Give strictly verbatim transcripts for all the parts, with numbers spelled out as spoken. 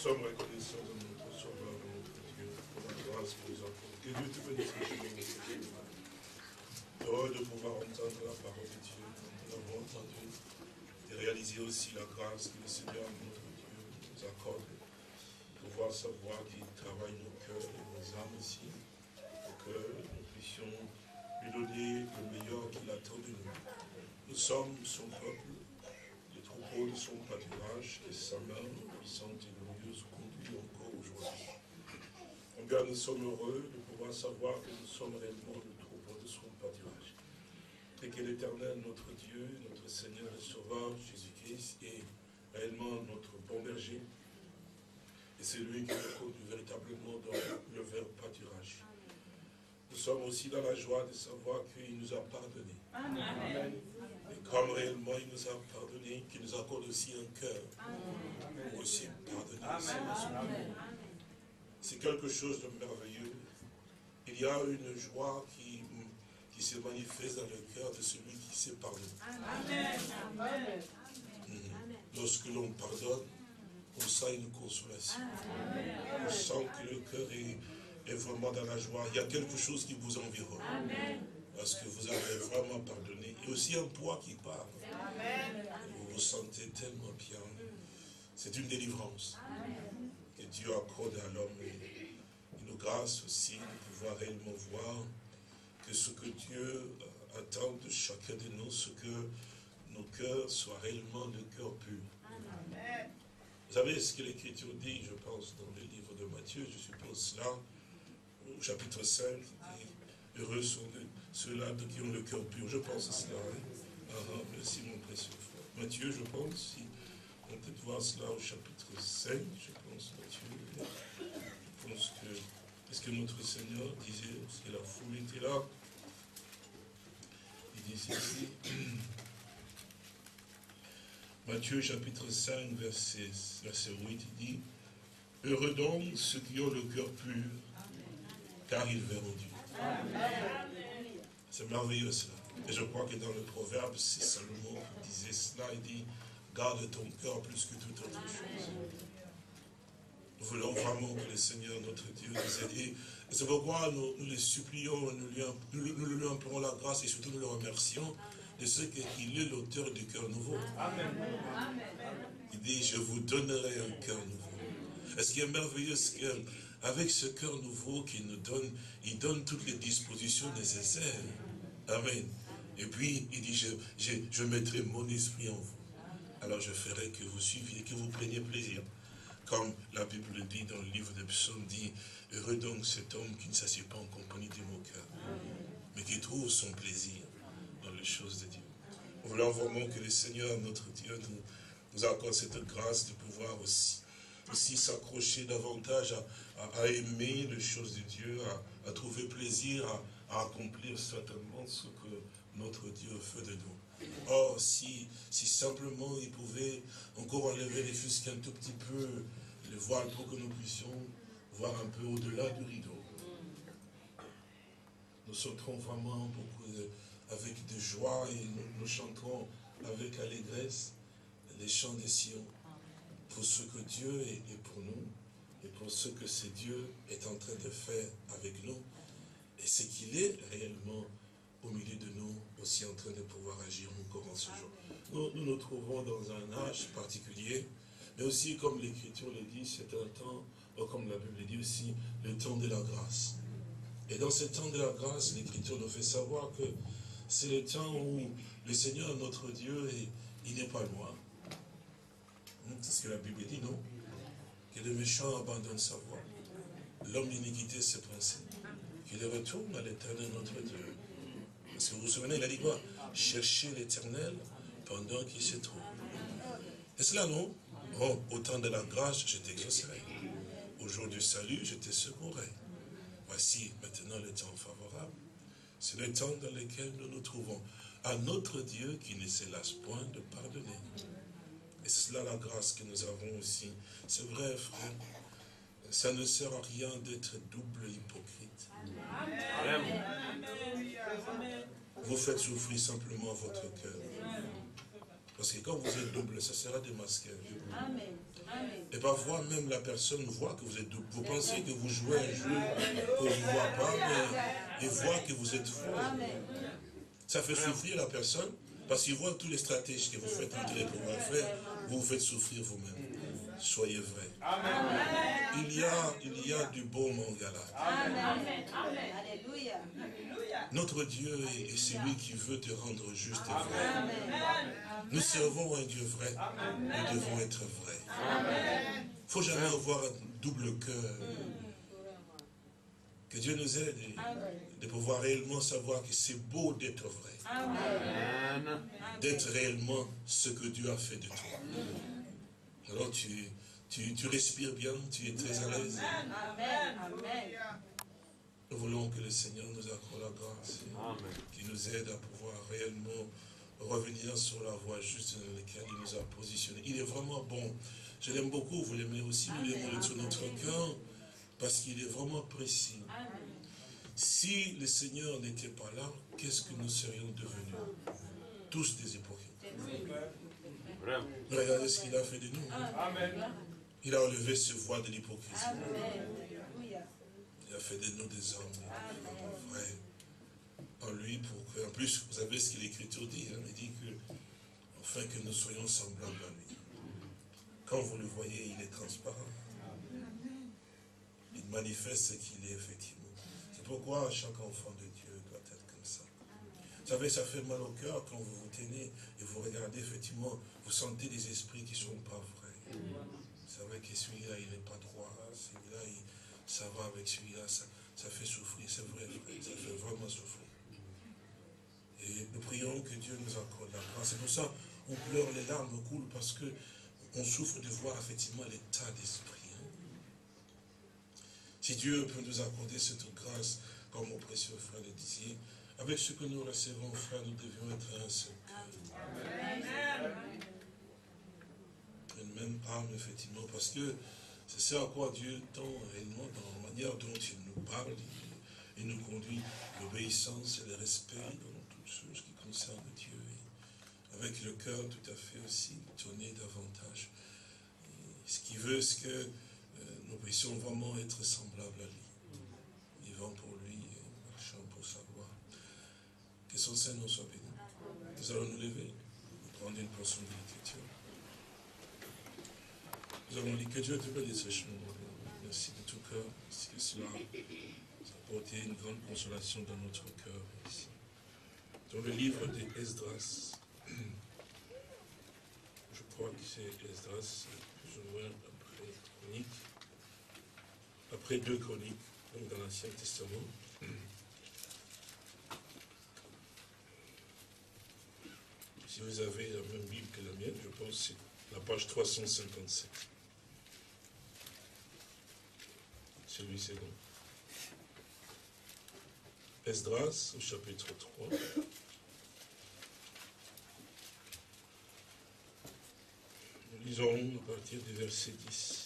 sommes reconnaissants de notre Sauveur, de notre Dieu, pour la grâce que nous avons. Que Dieu te bénisse richement. Heureux de pouvoir entendre la parole de Dieu, comme nous l'avons entendu, et réaliser aussi la grâce que le Seigneur, notre Dieu, nous accorde, pour pouvoir savoir qu'il travaille nos cœurs et nos âmes aussi, pour que nous puissions lui donner le meilleur qu'il attend de nous. Nous sommes son peuple, le troupeau de son pâturage, et sa main puissante et glorieuse conduit encore aujourd'hui. Combien nous sommes heureux de pouvoir savoir que nous sommes réellement le troupeau de son pâturage. Et que l'Éternel, notre Dieu, notre Seigneur et Sauveur, Jésus-Christ, est réellement notre bon berger. Et c'est lui qui nous conduit véritablement dans le vrai pâturage. Nous sommes aussi dans la joie de savoir qu'il nous a pardonné. Amen. Et comme réellement il nous a pardonné, qu'il nous accorde aussi un cœur pour aussi pardonner. Amen. C'est quelque chose de merveilleux. Il y a une joie qui, qui se manifeste dans le cœur de celui qui sait pardonner. Amen. Amen. Lorsque l'on pardonne, on sent une consolation. Amen. On sent que le cœur est est vraiment dans la joie. Il y a quelque chose qui vous environne. Amen. Parce que vous avez vraiment pardonné. Et aussi un poids qui part. Amen. Et vous vous sentez tellement bien. C'est une délivrance. Amen. Que Dieu accorde à l'homme. Et nous grâce aussi de pouvoir réellement voir que ce que Dieu attend de chacun de nous, ce que nos cœurs soient réellement de cœur pur. Amen. Vous savez ce que l'Écriture dit, je pense, dans le livre de Matthieu, je suppose cela, au chapitre cinq, qui dit, heureux sont ceux-là qui ont le cœur pur. Je pense à cela. Hein? Ah, merci mon précieux frère. Matthieu, je pense, si on peut voir cela au chapitre cinq, je pense, Matthieu. Je pense que, est-ce que notre Seigneur disait, parce que la foule était là, il disait ici, Matthieu chapitre cinq, verset, verset huit, il dit, heureux donc ceux qui ont le cœur pur, car ils verront Dieu. C'est merveilleux cela. Et je crois que dans le proverbe, c'est Salomon qui disait cela, il dit, garde ton cœur plus que toute autre chose. Nous voulons vraiment que le Seigneur, notre Dieu, nous aide. Et c'est pourquoi nous, nous les supplions, nous lui, nous, nous lui implorons la grâce et surtout nous le remercions de ce qu'il est l'auteur du cœur nouveau. Amen. Il dit, je vous donnerai un cœur nouveau. Et ce qui est merveilleux, c'est qu'avec ce cœur nouveau qu'il nous donne, il donne toutes les dispositions nécessaires. Amen. Et puis, il dit, je, je, je mettrai mon esprit en vous. Alors je ferai que vous suiviez, que vous preniez plaisir. Comme la Bible le dit dans le livre des psaumes, dit, heureux donc cet homme qui ne s'assied pas en compagnie des moqueurs, mais qui trouve son plaisir dans les choses de Dieu. Nous voulons vraiment que le Seigneur, notre Dieu, nous, nous accorde cette grâce de pouvoir aussi aussi s'accrocher davantage à, à, à aimer les choses de Dieu, à, à trouver plaisir, à, à accomplir certainement ce que notre Dieu fait de nous. Or, si, si simplement il pouvait encore enlever les fusques un tout petit peu, le voile pour que nous puissions voir un peu au-delà du rideau. Nous sauterons vraiment beaucoup de, avec de joie et nous, nous chanterons avec allégresse les chants des Sion. Pour ce que Dieu est, est pour nous, et pour ce que ce Dieu est en train de faire avec nous, et ce qu'il est réellement au milieu de nous, aussi en train de pouvoir agir encore en ce jour. Nous, nous nous trouvons dans un âge particulier, mais aussi, comme l'Écriture le dit, c'est un temps, comme la Bible le dit aussi, le temps de la grâce. Et dans ce temps de la grâce, l'Écriture nous fait savoir que c'est le temps où le Seigneur, notre Dieu, est, il n'est pas loin. C'est ce que la Bible dit, non? Que le méchant abandonne sa voie. L'homme d'iniquité ses principes. Qu'il retourne à l'Éternel notre Dieu. Parce que vous vous souvenez, il a dit quoi? Cherchez l'Éternel pendant qu'il se trouve. Et cela, non? Oh, au temps de la grâce, je t'exaucerai. Au jour du salut, je te secourrai. Voici maintenant le temps favorable. C'est le temps dans lequel nous nous trouvons. À notre Dieu qui ne se lasse point de pardonner. Et c'est cela la grâce que nous avons aussi. C'est vrai, frère. Ça ne sert à rien d'être double hypocrite. Amen. Vous faites souffrir simplement votre cœur. Parce que quand vous êtes double, ça sera démasqué. Amen. Amen. Et parfois, même la personne voit que vous êtes double. Vous pensez que vous jouez un jeu qu'on ne vous voit pas, mais il voit que vous êtes faux. Ça fait souffrir la personne, parce qu'il voit tous les stratèges que vous faites en train de pouvoir faire, vous vous faites souffrir vous-même. Soyez vrai. Amen. Il y a, il y a du beau Mangala. Amen. Amen. Alléluia. Notre Dieu est celui qui veut te rendre juste et vrai. Amen. Nous servons un Dieu vrai. Amen. Nous devons être vrais. Il ne faut jamais avoir un double cœur. Que Dieu nous aide de pouvoir réellement savoir que c'est beau d'être vrai. Amen. D'être réellement ce que Dieu a fait de toi. Alors tu, tu, tu respires bien, tu es très à l'aise. Amen. Amen. Nous voulons que le Seigneur nous accorde la grâce, qui nous aide à pouvoir réellement revenir sur la voie juste dans laquelle il nous a positionnés. Il est vraiment bon. Je l'aime beaucoup, vous l'aimez aussi, vous l'aimez sur notre cœur, parce qu'il est vraiment précis. Amen. Si le Seigneur n'était pas là, qu'est-ce que nous serions devenus? Tous des hypocrites. Regardez ce qu'il a fait de nous. Amen. Il a enlevé ce voile de l'hypocrisie. Il a fait de nous des hommes vrais en lui, pour que, en plus, vous savez ce que l'Écriture dit, hein, il dit que, afin que nous soyons semblables à lui. Quand vous le voyez, il est transparent. Il manifeste ce qu'il est effectivement. C'est pourquoi chaque enfant de Dieu doit être comme ça. Vous savez, ça fait mal au cœur quand vous vous tenez et vous regardez, effectivement, vous sentez des esprits qui ne sont pas vrais. Vous savez que celui-là, il n'est pas droit, celui-là, ça va avec celui-là, ça, ça fait souffrir, c'est vrai, frère, ça fait vraiment souffrir. Et nous prions que Dieu nous accorde la grâce. C'est pour ça qu'on pleure, les larmes coulent, parce que on souffre de voir effectivement l'état d'esprit. Hein. Si Dieu peut nous accorder cette grâce, comme mon précieux frère le disait, avec ce que nous recevons, frère, nous devions être un seul cœur. Une même âme, effectivement, parce que c'est ça à quoi Dieu tend réellement dans la manière dont il nous parle, il, il nous conduit l'obéissance et le respect dans toutes choses qui concernent Dieu. Et avec le cœur tout à fait aussi tourné davantage. Et ce qu'il veut, c'est que euh, nous puissions vraiment être semblables à lui, vivant pour lui et marchant pour sa gloire. Que son Seigneur soit béni. Nous allons nous lever, nous prendre une portion de l'Écriture. Nous allons lire que Dieu te bénisse richement. Merci de tout cœur, parce que cela a apporté une grande consolation dans notre cœur ici. Dans le livre de Esdras, je crois que c'est Esdras, plus ou moins après Chronique, après deux Chroniques, donc dans l'Ancien Testament. Si vous avez la même Bible que la mienne, je pense que c'est la page trois cent cinquante-sept. Celui-ci donc. Esdras, au chapitre trois. Nous lisons à partir du verset dix.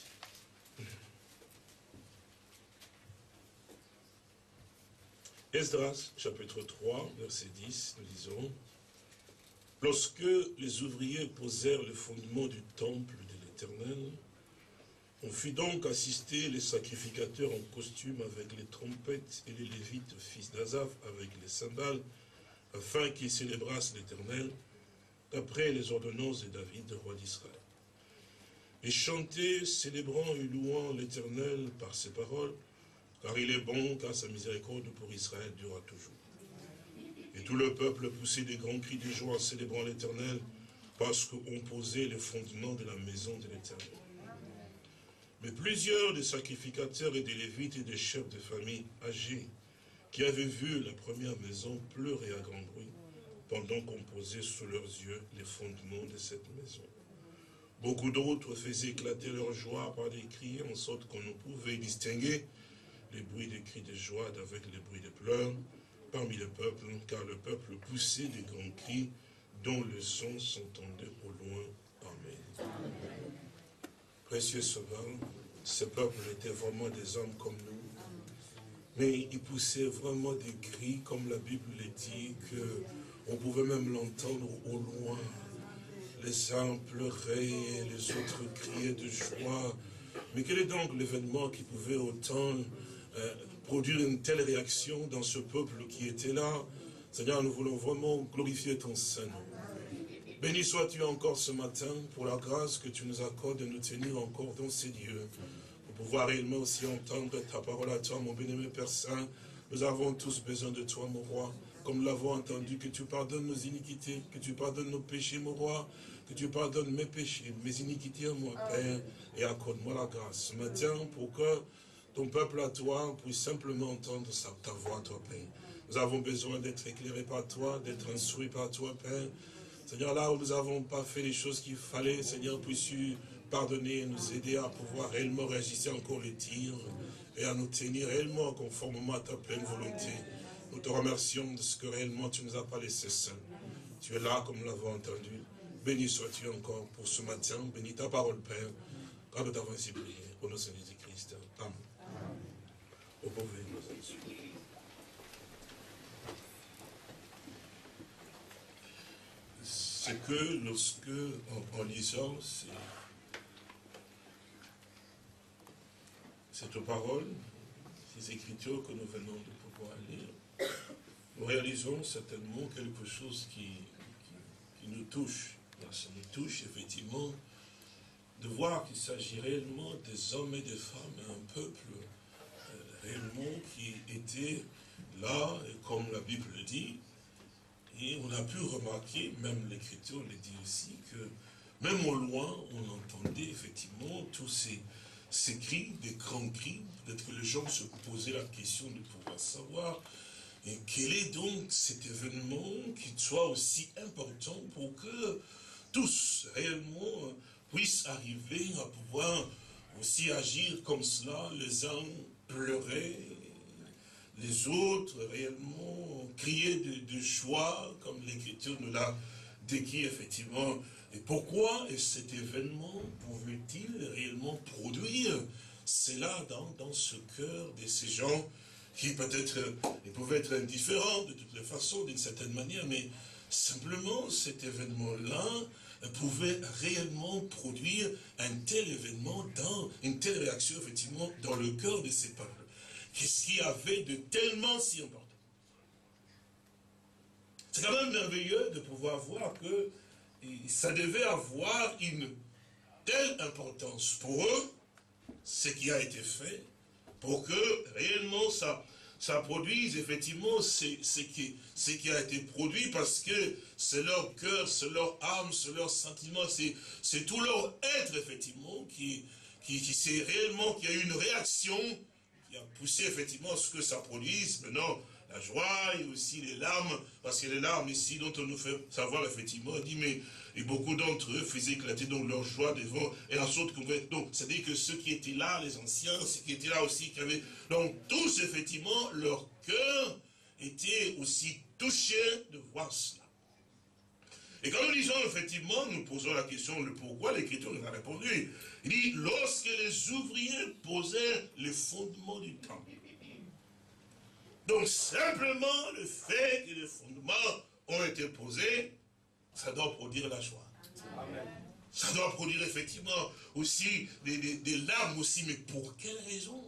Esdras, chapitre trois, verset dix, nous lisons: Lorsque les ouvriers posèrent le fondement du temple de l'Éternel, on fit donc assister les sacrificateurs en costume avec les trompettes et les lévites, fils d'Azaph, avec les cymbales, afin qu'ils célébrassent l'Éternel, d'après les ordonnances de David, roi d'Israël. Et chantaient, célébrant et louant l'Éternel par ses paroles, car il est bon, car sa miséricorde pour Israël durera toujours. Et tout le peuple poussait des grands cris de joie en célébrant l'Éternel, parce qu'on posait les fondements de la maison de l'Éternel. Mais plusieurs des sacrificateurs et des lévites et des chefs de famille âgés, qui avaient vu la première maison, pleuraient à grand bruit, pendant qu'on posait sous leurs yeux les fondements de cette maison. Beaucoup d'autres faisaient éclater leur joie par des cris, en sorte qu'on ne pouvait distinguer les bruits des cris de joie d'avec les bruits de pleurs parmi le peuple, car le peuple poussait des grands cris dont le son s'entendait au loin. Amen. Précieux Sauveur, ce peuple était vraiment des hommes comme nous, mais ils poussaient vraiment des cris, comme la Bible le dit, qu'on pouvait même l'entendre au loin. Les uns pleuraient, les autres criaient de joie. Mais quel est donc l'événement qui pouvait autant euh, produire une telle réaction dans ce peuple qui était là? Seigneur, nous voulons vraiment glorifier ton Saint-Nom. Béni sois-tu encore ce matin pour la grâce que tu nous accordes de nous tenir encore dans ces lieux. Pour pouvoir réellement aussi entendre ta parole à toi, mon bien-aimé Père Saint. Nous avons tous besoin de toi, mon roi. Comme nous l'avons entendu, que tu pardonnes nos iniquités, que tu pardonnes nos péchés, mon roi, que tu pardonnes mes péchés, mes iniquités, mon Père, et accorde-moi la grâce ce matin pour que ton peuple à toi puisse simplement entendre ta voix, toi, Père. Nous avons besoin d'être éclairés par toi, d'être instruits par toi, Père. Seigneur, là où nous n'avons pas fait les choses qu'il fallait, Seigneur, puisses-tu pardonner et nous aider à pouvoir réellement réagir encore les tirs et à nous tenir réellement conformément à ta pleine volonté. Nous te remercions de ce que réellement tu ne nous as pas laissé seuls. Tu es là comme nous l'avons entendu. Béni sois-tu encore pour ce matin. Bénis ta parole, Père, car nous t'avons ainsi prié. Au nom de Jésus-Christ. Amen. Vous pouvez nous assurer. C'est que lorsque, en, en lisant ces, cette parole, ces écritures que nous venons de pouvoir lire, nous réalisons certainement quelque chose qui, qui, qui nous touche. Ça nous touche effectivement de voir qu'il s'agit réellement des hommes et des femmes, un peuple euh, réellement qui était là, et comme la Bible le dit. Et on a pu remarquer, même l'Écriture le dit aussi, que même au loin, on entendait effectivement tous ces, ces cris, des grands cris. Peut-être que les gens se posaient la question de pouvoir savoir et quel est donc cet événement qui soit aussi important pour que tous réellement puissent arriver à pouvoir aussi agir comme cela. Les uns pleuraient, les autres réellement criaient de, de joie, comme l'Écriture nous l'a décrit effectivement. Et pourquoi cet événement pouvait-il réellement produire cela dans, dans ce cœur de ces gens qui peut-être ils pouvaient être indifférents de toutes les façons, d'une certaine manière, mais simplement cet événement-là pouvait réellement produire un tel événement, dans une telle réaction effectivement dans le cœur de ces peuples. Qu'est-ce qu'il y avait de tellement si important? C'est quand même merveilleux de pouvoir voir que ça devait avoir une telle importance pour eux, ce qui a été fait, pour que réellement ça, ça produise effectivement ce, ce, qui, ce qui a été produit, parce que c'est leur cœur, c'est leur âme, c'est leur sentiment, c'est tout leur être effectivement qui, qui, qui c'est réellement, qui a eu une réaction qui a poussé effectivement à ce que ça produise. Maintenant, la joie et aussi les larmes, parce que les larmes ici dont on nous fait savoir effectivement, on dit mais et beaucoup d'entre eux faisaient éclater donc leur joie devant, et ensuite, donc c'est-à-dire que ceux qui étaient là, les anciens, ceux qui étaient là aussi, qui avaient, donc tous effectivement, leur cœur était aussi touché de voir cela. Et quand nous disons effectivement, nous posons la question le pourquoi, l'Écriture nous a répondu. Il dit, lorsque les ouvriers posaient les fondements du temple. Donc simplement le fait que les fondements ont été posés, ça doit produire la joie. Amen. Ça doit produire effectivement aussi des, des, des larmes aussi, mais pour quelle raison?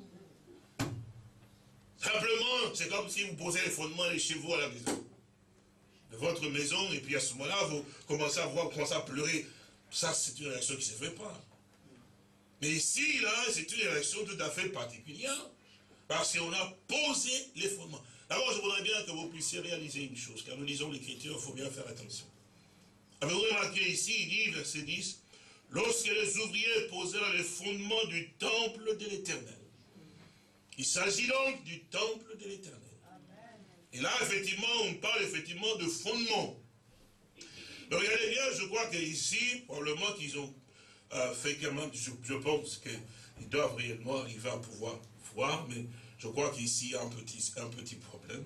Simplement, c'est comme si vous posez les fondements chez vous à la maison. De votre maison, et puis à ce moment-là, vous commencez à voir, vous commencez à pleurer. Ça, c'est une réaction qui ne se fait pas. Mais ici, là, c'est une réaction tout à fait particulière, parce qu'on a posé les fondements. D'abord, je voudrais bien que vous puissiez réaliser une chose, car nous lisons l'Écriture, il faut bien faire attention. Avez-vous remarqué ici, il dit, verset dix, lorsque les ouvriers posèrent les fondements du temple de l'Éternel. Il s'agit donc du temple de l'Éternel. Et là, effectivement, on parle effectivement de fondement. Donc, regardez bien, je crois qu'ici, probablement qu'ils ont euh, fait quand même, je, je pense qu'ils doivent réellement arriver à pouvoir voir, mais je crois qu'ici, il y a un petit, un petit problème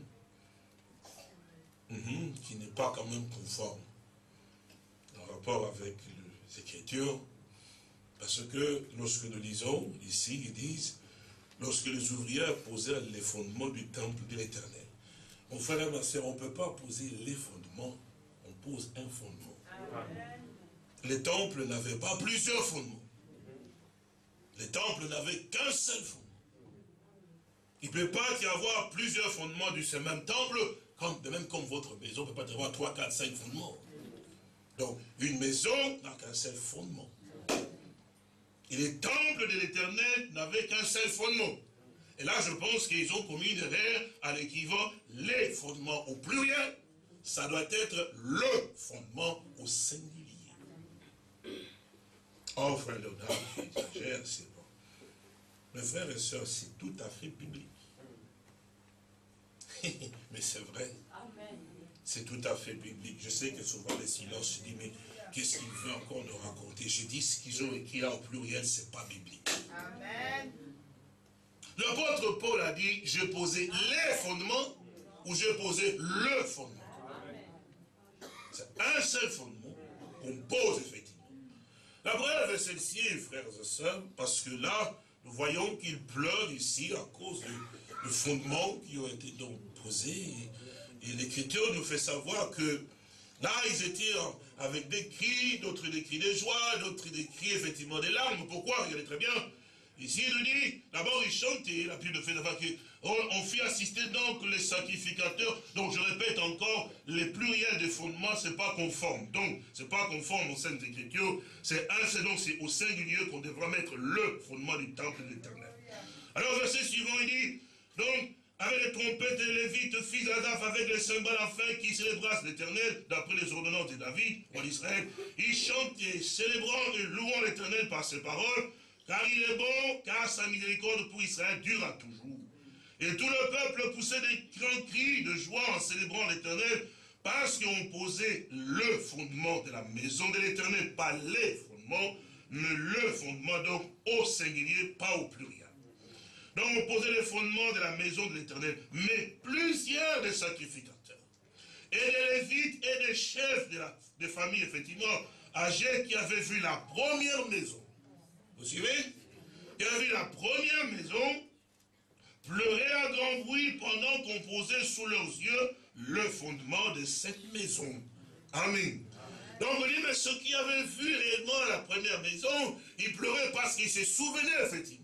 mm-hmm, qui n'est pas quand même conforme en rapport avec les Écritures, parce que lorsque nous lisons ici, ils disent, lorsque les ouvriers posèrent les fondements du temple de l'Éternel. Mon frère et ma soeur, on ne peut pas poser les fondements, on pose un fondement. Amen. les temples n'avaient pas plusieurs fondements. Les temples n'avaient qu'un seul fondement. Il ne peut pas y avoir plusieurs fondements du même temple, comme, de même comme votre maison, il ne peut pas y avoir trois, quatre, cinq fondements. Donc, une maison n'a qu'un seul fondement. Et les temples de l'Éternel n'avaient qu'un seul fondement. Et là, je pense qu'ils ont commis une erreur à l'équivalent, les fondements au pluriel, ça doit être le fondement au singulier. Oh, frère Léonard, j'exagère, c'est bon. Mes frères et sœurs, c'est tout à fait biblique. Mais c'est vrai. C'est tout à fait biblique. Je sais que souvent les silences, je dis, mais qu'est-ce qu'il veut encore nous raconter? Je dis, ce qu'ils ont écrit là au pluriel, c'est pas biblique. Amen. L'apôtre Paul a dit, j'ai posé les fondements ou j'ai posé le fondement. C'est un seul fondement qu'on pose effectivement. La preuve est celle-ci, frères et sœurs, parce que là, nous voyons qu'il pleure ici à cause de, de fondements qui ont été donc posés. Et, et l'Écriture nous fait savoir que là, ils étaient avec des cris, d'autres des cris de joie, d'autres des cris effectivement des larmes. Pourquoi? Regardez très bien. Ici, il nous dit, d'abord, ils chantaient, la Bible fait savoir qu'on on fit assister donc les sacrificateurs. Donc, je répète encore, les pluriels des fondements, ce n'est pas conforme. Donc, ce n'est pas conforme aux Saintes Écritures. C'est un, c'est donc, c'est au singulier qu'on devra mettre le fondement du temple de l'Éternel. Alors, verset suivant, il dit, donc, avec les trompettes et les lévites, fils d'Adaph, avec les cymbales afin qu'ils célébrassent l'Éternel, d'après les ordonnances de David, roi d'Israël, ils chantent et célébrant et louant l'Éternel par ses paroles, car il est bon, car sa miséricorde pour Israël dure à toujours. Et tout le peuple poussait des grands cris de joie en célébrant l'Éternel, parce qu'on posait le fondement de la maison de l'Éternel, pas les fondements, mais le fondement, donc au singulier, pas au pluriel. Donc on posait les fondements de la maison de l'Éternel, mais plusieurs des sacrificateurs, et des lévites et des chefs de la de famille, effectivement, âgés qui avaient vu la première maison. Vous suivez? Qui avaient vu la première maison, pleuraient à grand bruit pendant qu'on posait sous leurs yeux le fondement de cette maison. Amen. Donc on dit, mais ceux qui avaient vu réellement la première maison, ils pleuraient parce qu'ils se souvenaient, effectivement.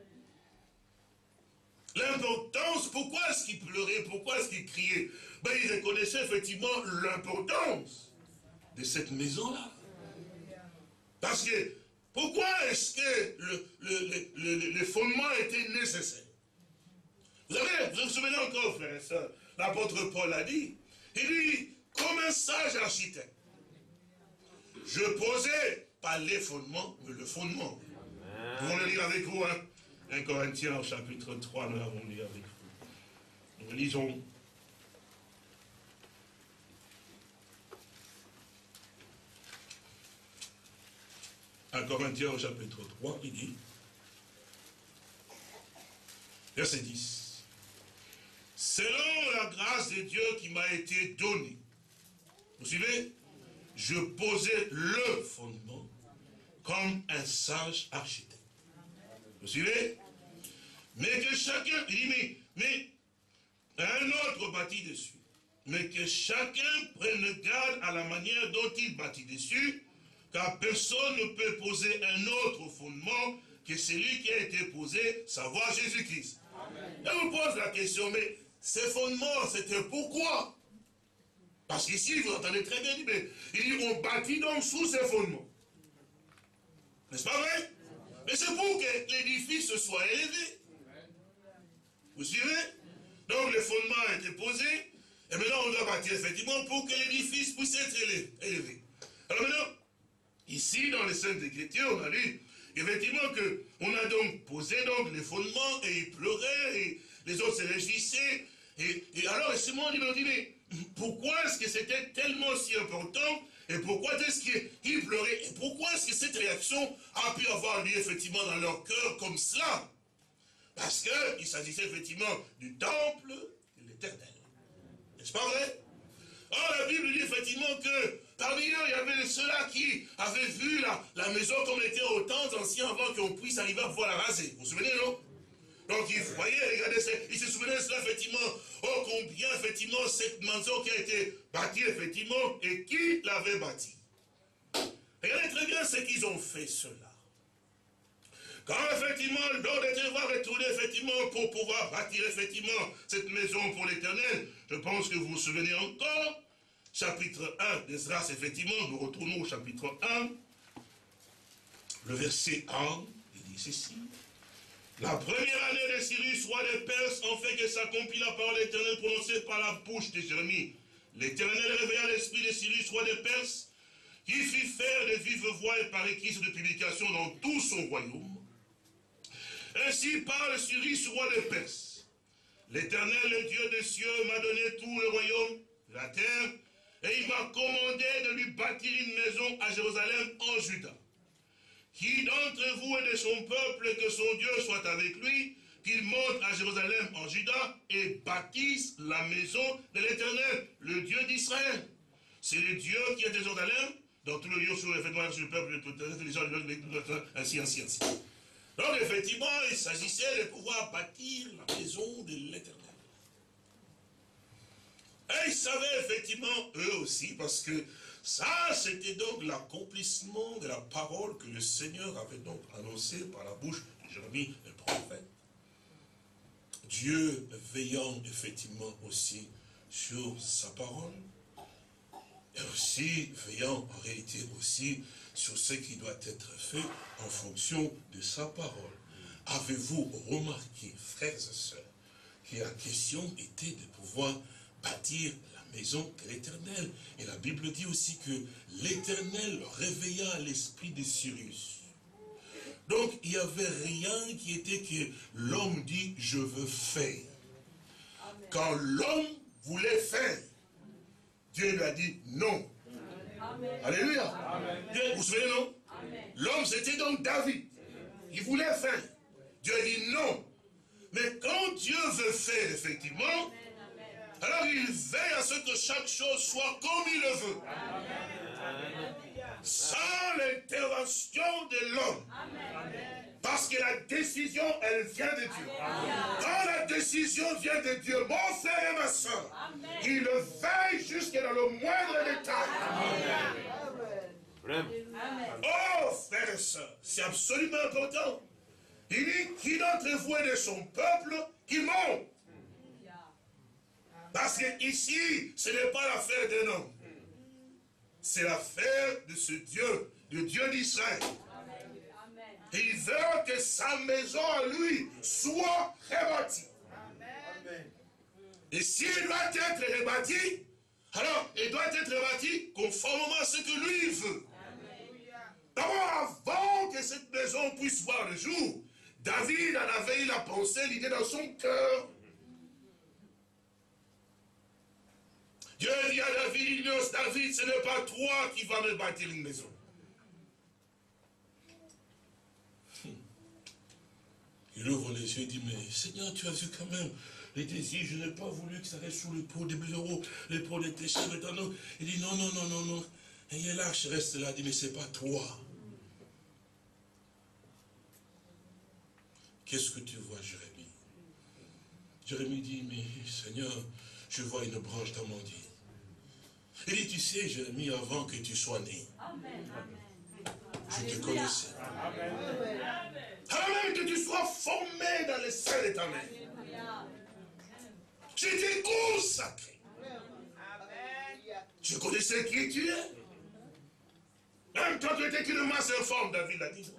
L'importance, pourquoi est-ce qu'ils pleuraient, pourquoi est-ce qu'ils criaient? Ben, ils reconnaissaient effectivement l'importance de cette maison-là. Parce que, pourquoi est-ce que le, le, le, le, le fondement était nécessaire? Vous savez, vous vous souvenez encore, frères et sœurs, l'apôtre Paul a dit, il dit, comme un sage architecte, je posais pas les fondements, mais le fondement. Nous allons le lire avec vous, hein. un Corinthiens au chapitre trois, nous l'avons lu avec vous. Nous lisons. un Corinthiens au chapitre trois, il dit, verset dix, selon la grâce de Dieu qui m'a été donnée, vous suivez, je posais le fondement comme un sage architecte. Vous suivez? Mais que chacun, il dit, mais, mais un autre bâtit dessus. Mais que chacun prenne garde à la manière dont il bâtit dessus, car personne ne peut poser un autre fondement que celui qui a été posé, savoir Jésus-Christ. Et on pose la question, mais ces fondements, c'était pourquoi? Parce qu'ici, vous entendez très bien, mais il dit, on bâtit donc sous ces fondements. N'est-ce pas vrai? Mais c'est pour que l'édifice soit élevé. Vous suivez? Donc le fondement a été posé, et maintenant on doit bâtir effectivement pour que l'édifice puisse être élevé. Alors maintenant, ici dans les Saintes Écritures, on a lu effectivement qu'on a donc posé donc les fondements, et ils pleuraient, et les autres se réjouissaient. Et, et alors Simon dit, mais pourquoi est-ce que c'était tellement si important? Et pourquoi est-ce qu'ils pleuraient? Et pourquoi est-ce que cette réaction a pu avoir lieu effectivement dans leur cœur comme cela? Parce qu'il s'agissait effectivement du temple de l'Éternel. N'est-ce pas vrai? Or la Bible dit effectivement que parmi eux, il y avait ceux-là qui avaient vu la, la maison comme elle était aux temps anciens avant qu'on puisse arriver à pouvoir la raser. Vous vous souvenez, non? Donc ils voyaient, regardez, ils se souvenaient de cela effectivement. Oh, combien effectivement cette maison qui a été bâtie effectivement, et qui l'avait bâtie. Regardez très Maintenant, ce qu'ils ont fait cela, quand effectivement l'ordre était va retourner effectivement pour pouvoir bâtir effectivement cette maison pour l'Éternel, je pense que vous vous souvenez encore, chapitre un d'Esdras, effectivement, nous retournons au chapitre un, le verset un, il dit ceci. La première année de Cyrus, roi des Perses, en fait que s'accomplit la parole d'Éternel prononcée par la bouche de Jérémie. L'Éternel réveilla l'esprit de Cyrus, roi des Perses, qui fit faire de vive voix et par écrit de publication dans tout son royaume. Ainsi parle Cyrus, roi des Perses. L'Éternel, le Dieu des cieux, m'a donné tout le royaume de la terre, et il m'a commandé de lui bâtir une maison à Jérusalem en Juda. Qui d'entre vous et de son peuple, que son Dieu soit avec lui, qu'il monte à Jérusalem en Juda et bâtisse la maison de l'Éternel, le Dieu d'Israël. C'est le Dieu qui est à Jérusalem, dans tout le lieu sur le fait sur le peuple, les gens, ainsi, ainsi, ainsi. Donc effectivement, il s'agissait de pouvoir bâtir la maison de l'Éternel. Et ils savaient effectivement, eux aussi, parce que ça, c'était donc l'accomplissement de la parole que le Seigneur avait donc annoncée par la bouche de Jérémie, le prophète. Dieu veillant effectivement aussi sur sa parole, et aussi veillant en réalité aussi sur ce qui doit être fait en fonction de sa parole. Avez-vous remarqué, frères et sœurs, que la question était de pouvoir bâtir la maison de l'Éternel. Et la Bible dit aussi que l'Éternel réveilla l'esprit de Cyrus. Donc il n'y avait rien qui était que l'homme dit je veux faire. Amen. Quand l'homme voulait faire, Dieu lui a dit non. Amen. Alléluia. Amen. Dieu, vous vous souvenez non? L'homme c'était donc David. Il voulait faire. Dieu a dit non. Mais quand Dieu veut faire effectivement, alors il veille à ce que chaque chose soit comme il le veut. Amen. Sans l'intervention de l'homme. Parce que la décision, elle vient de Dieu. Amen. Quand la décision vient de Dieu, mon frère et ma soeur, Amen. Il veille jusqu'à dans le moindre détail. Amen. Amen. Oh, frères et sœurs, c'est absolument important. Il dit, qui d'entre vous est de son peuple, qui monte. Parce que ici, ce n'est pas l'affaire d'un homme. C'est l'affaire de ce Dieu, le Dieu d'Israël. Il veut que sa maison à lui soit rebâtie. Et s'il doit être rebâti, alors il doit être rebâti conformément à ce que lui veut. D'abord, avant que cette maison puisse voir le jour, David en avait eu la pensée, l'idée dans son cœur. Dieu dit à David, David, ce n'est pas toi qui vas me bâtir une maison. Il ouvre les yeux et dit, mais Seigneur, tu as vu quand même les désirs, je n'ai pas voulu que ça reste sous l'épaule des bureaux, l'épaule des téchés, maintenant. Il dit, non, non, non, non, non. Et l'arche reste là, il dit, mais ce n'est pas toi. Qu'est-ce que tu vois, Jérémie? Jérémie dit, mais Seigneur, je vois une branche d'amandine. Il dit, tu sais, Jérémie, avant que tu sois né, Amen. Je te connaissais. Amen. Avant même que tu sois formé dans le sein de ta mère, je t'ai consacré. Je connaissais qui tu es. Même quand tu étais qu'une masse informe, David l'a dit.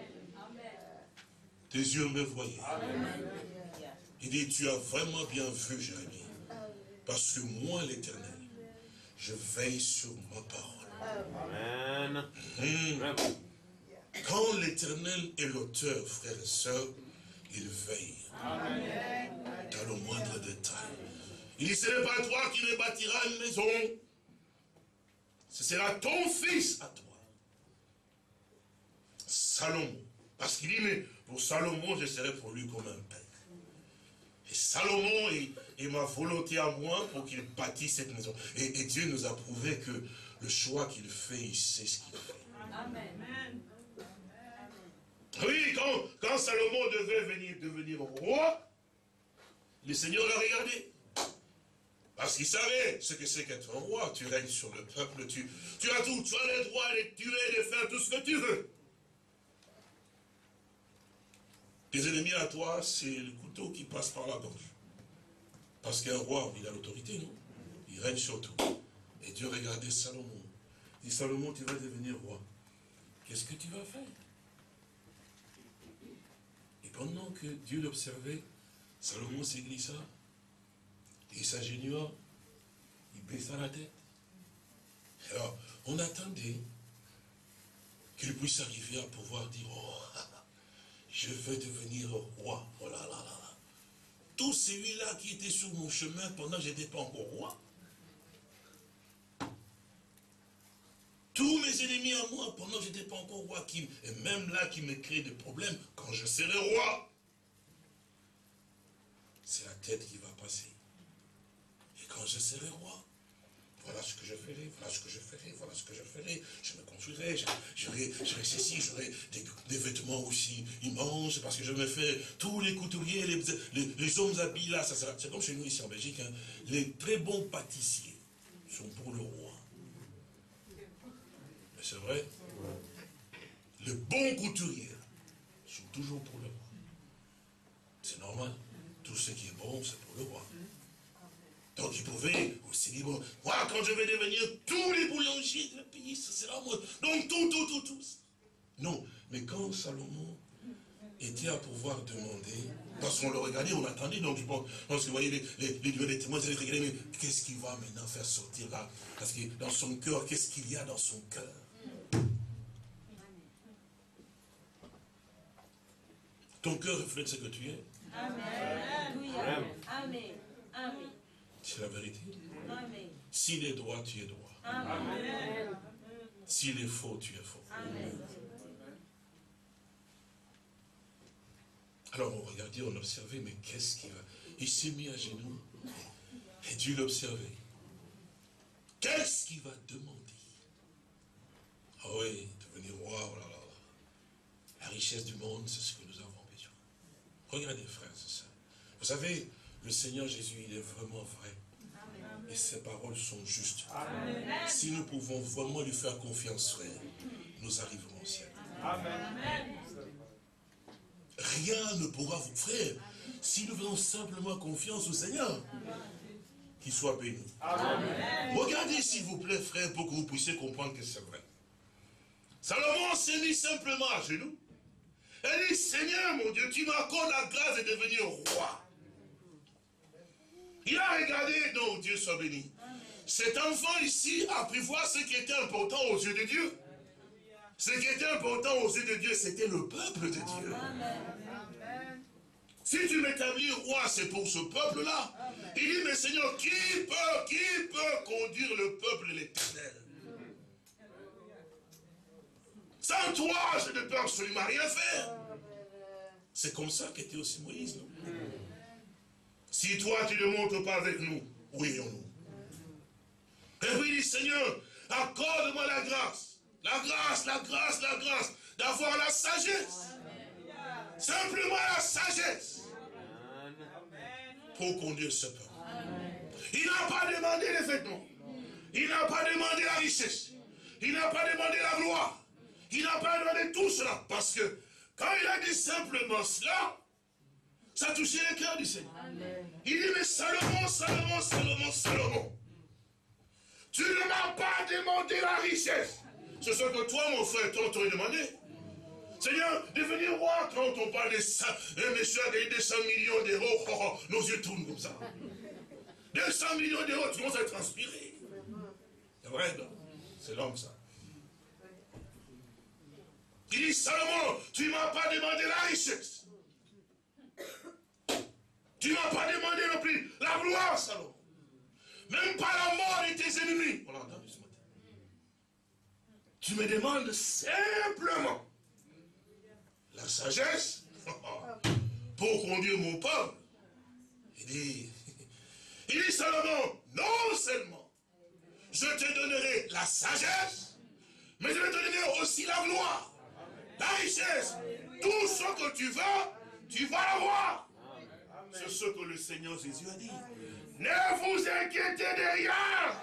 Tes yeux me voyaient. Amen. Il dit, tu as vraiment bien vu, Jérémie. Parce que moi, l'Éternel, je veille sur ma parole. Amen. Mmh. Quand l'Éternel est l'auteur, frères et sœurs, il veille. Amen. Dans le moindre détail. Il dit, ce n'est pas toi qui me bâtiras une maison. Ce sera ton fils à toi. Salomon. Parce qu'il dit, mais pour Salomon, je serai pour lui comme un père. Et Salomon est, est ma volonté à moi pour qu'il bâtisse cette maison. Et, et Dieu nous a prouvé que le choix qu'il fait, il sait ce qu'il fait. Amen. Oui, quand, quand Salomon devait venir devenir roi, le Seigneur l'a regardé. Parce qu'il savait ce que c'est qu'être un roi. Tu règnes sur le peuple, tu, tu as tout, tu as le droit de les tuer, de faire tout ce que tu veux. Tes ennemis à toi, c'est le couteau qui passe par la gorge. Parce qu'un roi, il a l'autorité, non? Il règne sur tout. Et Dieu regardait Salomon. Il dit, Salomon, tu vas devenir roi. Qu'est-ce que tu vas faire? Et pendant que Dieu l'observait, Salomon s'est glissé. Il s'agenouilla. Il baissa la tête. Alors, on attendait qu'il puisse arriver à pouvoir dire, oh, je veux devenir roi. Oh là là là là. Tout celui-là qui était sur mon chemin pendant que je n'étais pas encore roi. Tous mes ennemis à moi, pendant que je n'étais pas encore roi, qui, et même là qui me créent des problèmes, quand je serai roi, c'est la tête qui va passer. Et quand je serai roi, voilà ce que je ferai, voilà ce que je ferai, voilà ce que je ferai. Je me construirai, j'aurai ceci, j'aurai des, des vêtements aussi immenses, parce que je me fais tous les couturiers, les, les, les hommes habillés là, ça sera. C'est comme chez nous ici en Belgique, hein, les très bons pâtissiers sont pour le roi. Mais c'est vrai, les bons couturiers sont toujours pour le roi. C'est normal, tout ce qui est bon, c'est pour le roi. Donc il pouvait aussi dire, bon, moi quand je vais devenir tous les boulangers du pays, ce sera moi. Donc tout, tout, tout, tout. Non, mais quand Salomon était à pouvoir demander, parce qu'on le regardait, on attendait, donc je pense, parce que vous voyez, les, les, les, les témoins, ils regardaient, mais qu'est-ce qu'il va maintenant faire sortir là? Parce que dans son cœur, qu'est-ce qu'il y a dans son cœur? Ton cœur reflète ce que tu es. Amen. Amen. Amen. Amen. C'est la vérité. Amen. S'il est droit, tu es droit. Amen. S'il est faux, tu es faux. Amen. Alors on regardait, on observait, mais qu'est-ce qu'il va... Il s'est mis à genoux, et Dieu l'observait. Qu'est-ce qu'il va demander? Ah oui, devenir roi, oh là là là. La richesse du monde, c'est ce que nous avons besoin. Regardez, frères et sœurs. Vous savez, le Seigneur Jésus, il est vraiment vrai. Amen. Et ses paroles sont justes. Amen. Si nous pouvons vraiment lui faire confiance, frère, nous arriverons au ciel. Amen. Rien ne pourra vous, frère, si nous faisons simplement confiance au Seigneur, qu'il soit béni. Amen. Regardez s'il vous plaît, frère, pour que vous puissiez comprendre que c'est vrai. Salomon s'est mis simplement à genoux. Elle dit, Seigneur mon Dieu, tu m'accordes la grâce de devenir roi. Il a regardé, non, Dieu soit béni. Cet enfant ici a pu voir ce qui était important aux yeux de Dieu. Ce qui était important aux yeux de Dieu, c'était le peuple de Dieu. Amen. Si tu m'établis roi, c'est pour ce peuple-là. Il dit, mais Seigneur, qui peut, qui peut conduire le peuple l'Éternel? Sans toi, je ne peux absolument rien faire. C'est comme ça qu'était aussi Moïse, non? Si toi, tu ne montes pas avec nous, où irions-nous? Et puis il dit, Seigneur, accorde-moi la grâce. La grâce, la grâce, la grâce, d'avoir la sagesse. Amen. Simplement la sagesse. Amen. Pour conduire ce peuple. Amen. Il n'a pas demandé les vêtements. Il n'a pas demandé la richesse. Il n'a pas demandé la gloire. Il n'a pas demandé tout cela. Parce que quand il a dit simplement cela, ça a touché le cœur du Seigneur. Amen. Il dit, mais Salomon, Salomon, Salomon, Salomon, tu ne m'as pas demandé la richesse. C'est ce que toi, mon frère, toi, t'aurais demandé. Seigneur, devenir roi, quand on parle de ça, des deux cents millions d'euros, oh, oh, nos yeux tournent comme ça. deux cents millions d'euros, tu commences à transpirer. C'est vrai, non? C'est l'homme, ça. Il dit, Salomon, tu ne m'as pas demandé la richesse. Tu ne m'as pas demandé non plus la gloire, Salomon. Même pas la mort de tes ennemis. On l'a entendu ce matin. Tu me demandes simplement la sagesse pour conduire mon peuple. Il dit, il dit Salomon, non seulement je te donnerai la sagesse, mais je vais te donner aussi la gloire, la richesse. Tout ce que tu vas, tu vas l'avoir. C'est ce que le Seigneur Jésus a dit. Ne vous inquiétez de rien.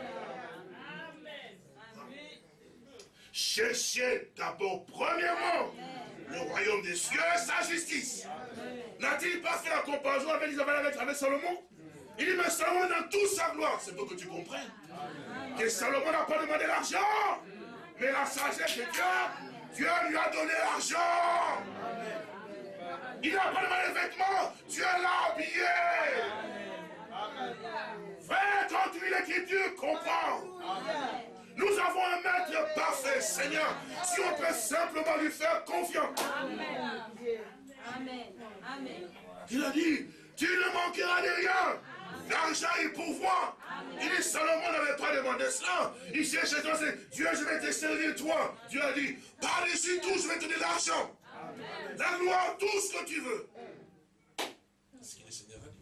Cherchez d'abord, premièrement, le royaume des cieux et sa justice. N'a-t-il pas fait la comparaison avec Isabelle avec, avec Salomon? Il dit, mais Salomon dans toute sa gloire. C'est pour que tu comprennes que Salomon n'a pas demandé l'argent, mais la sagesse de Dieu, Dieu lui a donné l'argent. Il n'a pas demandé les vêtements, Dieu l'a habillé. Frère, quand tu lis l'écriture, comprends. Nous avons un maître parfait, Seigneur, si on peut simplement lui faire confiance. Amen. Amen. Amen. Il a dit, tu ne manqueras de rien. L'argent est pourvoir. Il dit, Salomon n'avait pas demandé cela. Il cherchait toi, c'est Dieu, je vais te servir toi. Dieu a dit, par-dessus tout, je vais te donner l'argent. La gloire, tout ce que tu veux. C'est ce que le Seigneur a dit.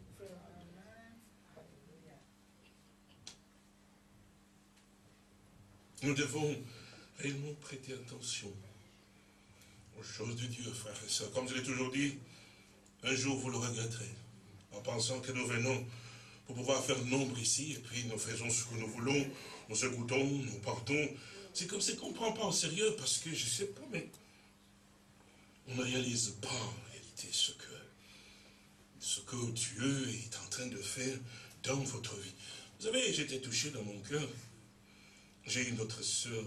Nous devons réellement prêter attention aux choses de Dieu, frères et sœurs. Comme je l'ai toujours dit, un jour vous le regretterez, en pensant que nous venons pour pouvoir faire nombre ici, et puis nous faisons ce que nous voulons, nous écoutons, nous partons. C'est comme si on ne prend pas au sérieux, parce que je ne sais pas, mais on ne réalise pas en réalité ce que, ce que Dieu est en train de faire dans votre vie. Vous savez, j'étais touché dans mon cœur. J'ai une autre sœur,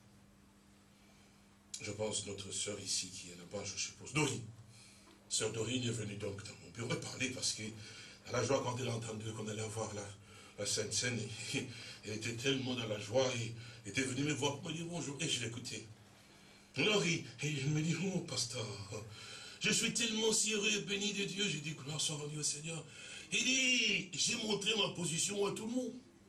je pense notre sœur ici qui est là-bas, je suppose, Dorine. Sœur Dorine est venue donc dans mon bureau parler parce que, à la joie, quand elle a entendu qu'on allait avoir la, la Sainte Seine, elle était tellement dans la joie et était venue me voir pour me dire bonjour et je l'écoutais. Alors, il, et je me dis, oh, pasteur, je suis tellement si heureux et béni de Dieu. J'ai dit, gloire soit rendue au Seigneur. Il dit, j'ai montré ma position à tout le monde.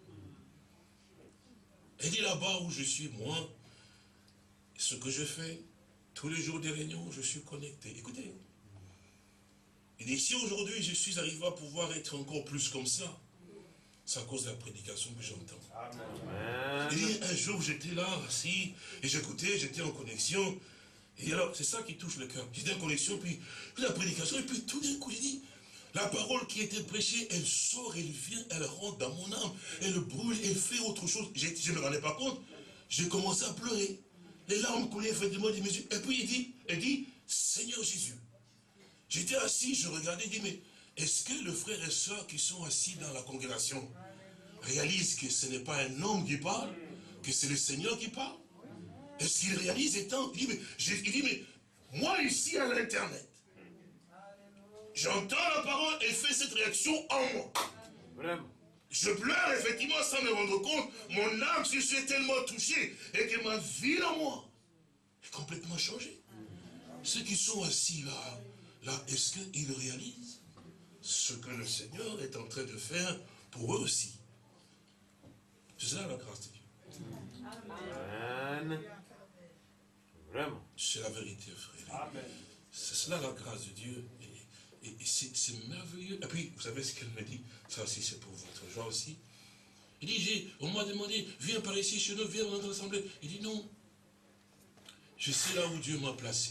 Il dit, là-bas où je suis, moi, ce que je fais, tous les jours des réunions, je suis connecté. Écoutez, il dit, si aujourd'hui je suis arrivé à pouvoir être encore plus comme ça, c'est à cause de la prédication que j'entends. Il dit, un jour j'étais là, assis, et j'écoutais, j'étais en connexion. Et alors, c'est ça qui touche le cœur. J'étais en connexion, puis, puis la prédication, et puis tout d'un coup, j'ai dit, la parole qui était prêchée, elle sort, elle vient, elle rentre dans mon âme, elle brûle, elle fait autre chose. Je ne me rendais pas compte. J'ai commencé à pleurer. Les larmes coulaient effectivement des mesures. Et puis il dit, elle dit, Seigneur Jésus. J'étais assis, je regardais, je dis, mais est-ce que les frères et sœurs qui sont assis dans la congrégation réalisent que ce n'est pas un homme qui parle, que c'est le Seigneur qui parle? Est-ce qu'ils réalisent étant, il dit, mais, il dit, mais moi ici à l'internet, j'entends la parole et fais cette réaction en moi. Vraiment. Je pleure effectivement sans me rendre compte. Mon âme se suis tellement touchée et que ma vie en moi est complètement changée. Ceux qui sont assis là, là, est-ce qu'ils réalisent ce que le Seigneur est en train de faire pour eux aussi? C'est ça la grâce de Dieu. Amen. Vraiment. C'est la vérité, frère. C'est cela la grâce de Dieu. Et, et c'est merveilleux. Et puis, vous savez ce qu'elle me dit? Ça aussi, c'est pour votre joie aussi. Il dit, on m'a demandé, viens par ici chez nous, viens dans notre assemblée. Il dit, non. Je sais là où Dieu m'a placé.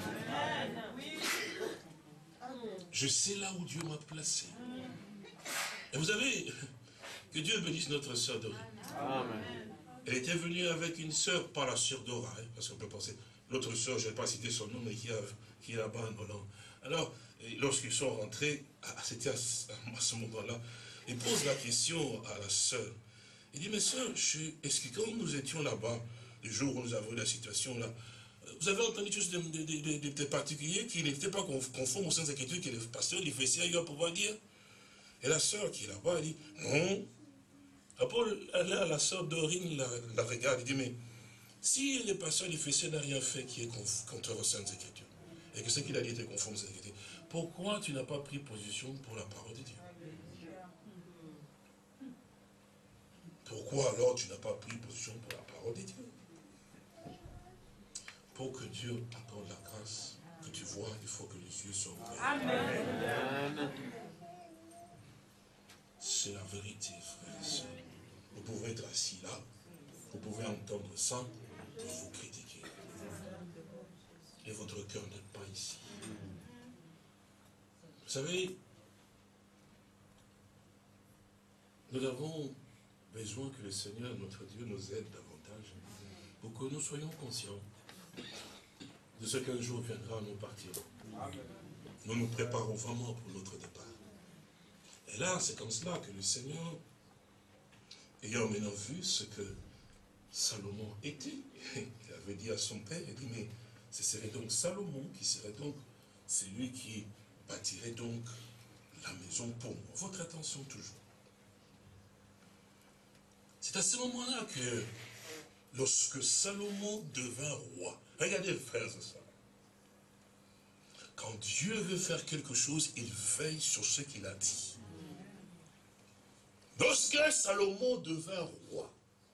Je sais là où Dieu m'a placé. Et vous savez, que Dieu bénisse notre sœur Dorine. Amen. Elle était venue avec une sœur, pas la sœur Dora, hein, parce qu'on peut penser. L'autre sœur, je n'ai pas cité son nom, mais qui, a, qui est là-bas en Hollande. Alors, lorsqu'ils sont rentrés, c'était à, à ce moment-là, il pose la question à la sœur. Il dit, mais sœur, est-ce que quand nous étions là-bas, le jour où nous avons eu la situation là, vous avez entendu quelque chose de, de, de, de, de particulier qui n'était pas conforme aux Saintes Écritures que le pasteur du Fessia a eu à pouvoir dire? Et la sœur qui est là-bas, elle dit, non. Après, là, la sœur Dorine la, la regarde, elle dit, mais si le pasteur du Fessia n'a rien fait qui est contre aux Saintes Écritures, et que ce qu'il a dit était conforme aux Saintes Écritures, pourquoi tu n'as pas pris position pour la parole de Dieu? Pourquoi alors tu n'as pas pris position pour la parole de Dieu? Pour que Dieu t'accorde la grâce que tu vois, il faut que les yeux soient ouverts. Amen. C'est la vérité, frères et sœurs. Vous pouvez être assis là, vous pouvez entendre ça, pour vous critiquer. Et votre cœur n'est pas ici. Vous savez, Nous avons besoin que le Seigneur, notre Dieu, nous aide davantage pour que nous soyons conscients de ce qu'un jour viendra, nous partirons. Nous nous préparons vraiment pour notre départ. Et là, c'est comme cela que le Seigneur, ayant maintenant vu ce que Salomon était, il avait dit à son père, il dit, mais ce serait donc Salomon qui serait donc celui qui bâtirait donc la maison pour moi. Votre attention toujours. C'est à ce moment-là que, lorsque Salomon devint roi, regardez frères et sœurs, quand Dieu veut faire quelque chose, il veille sur ce qu'il a dit. Lorsque Salomon devint roi,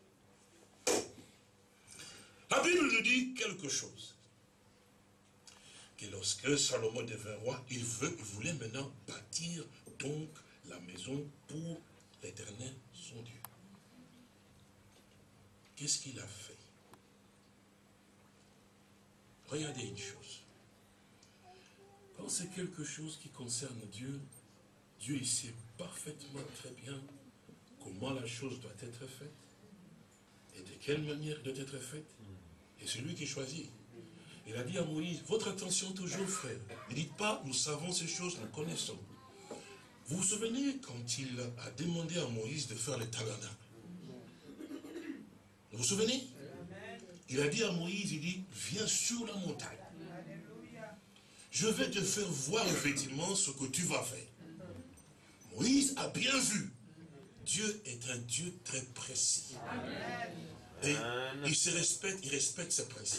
la Bible nous dit quelque chose. Que lorsque Salomon devint roi, il, veut, il voulait maintenant bâtir donc la maison pour l'Éternel, son Dieu. Qu'est-ce qu'il a fait? Regardez une chose. Quand c'est quelque chose qui concerne Dieu, Dieu il sait parfaitement très bien comment la chose doit être faite et de quelle manière elle doit être faite. Et c'est lui qui choisit. Il a dit à Moïse, votre attention toujours frère. Ne dites pas, nous savons ces choses, nous connaissons. Vous vous souvenez quand il a demandé à Moïse de faire le tabernacle? Vous vous souvenez? Il a dit à Moïse, il dit, viens sur la montagne. Je vais te faire voir effectivement ce que tu vas faire. Moïse a bien vu. Dieu est un Dieu très précis. Et il se respecte, il respecte ses principes.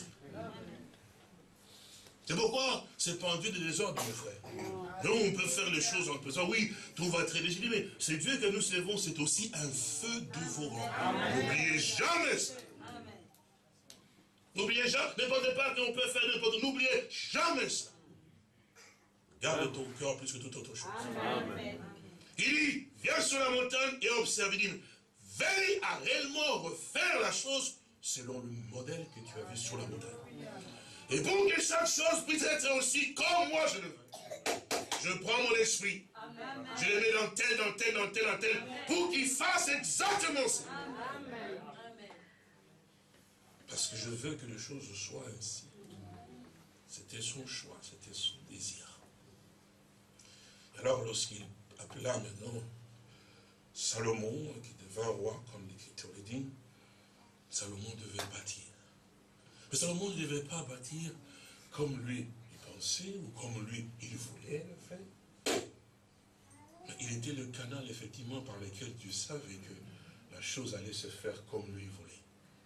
C'est pourquoi c'est pas un Dieu de désordre, mes frères. Donc on peut faire les choses en pesant, oui, tout va très léger, mais c'est Dieu que nous servons, c'est aussi un feu dévorant. N'oubliez jamais ça. N'oubliez jamais, ne pensez pas qu'on peut faire n'importe quoi, n'oubliez jamais ça. Garde ton cœur plus que toute autre chose. Amen. Il dit, viens sur la montagne et observe, il dit, veille à réellement refaire la chose selon le modèle que tu as vu sur la montagne. Et pour que chaque chose puisse être aussi comme moi je le veux. Je prends mon esprit, Amen. Je le mets dans tel, dans tel, dans tel, dans tel, pour qu'il fasse exactement ça. Amen. Parce que je veux que les choses soient ainsi. C'était son choix, c'était son désir. Alors lorsqu'il appela maintenant Salomon, qui devint roi, comme l'Écriture le dit, Salomon devait bâtir. Mais Salomon ne devait pas bâtir comme lui il pensait ou comme lui il voulait le faire. Mais il était le canal effectivement par lequel Dieu savait que la chose allait se faire comme lui il voulait.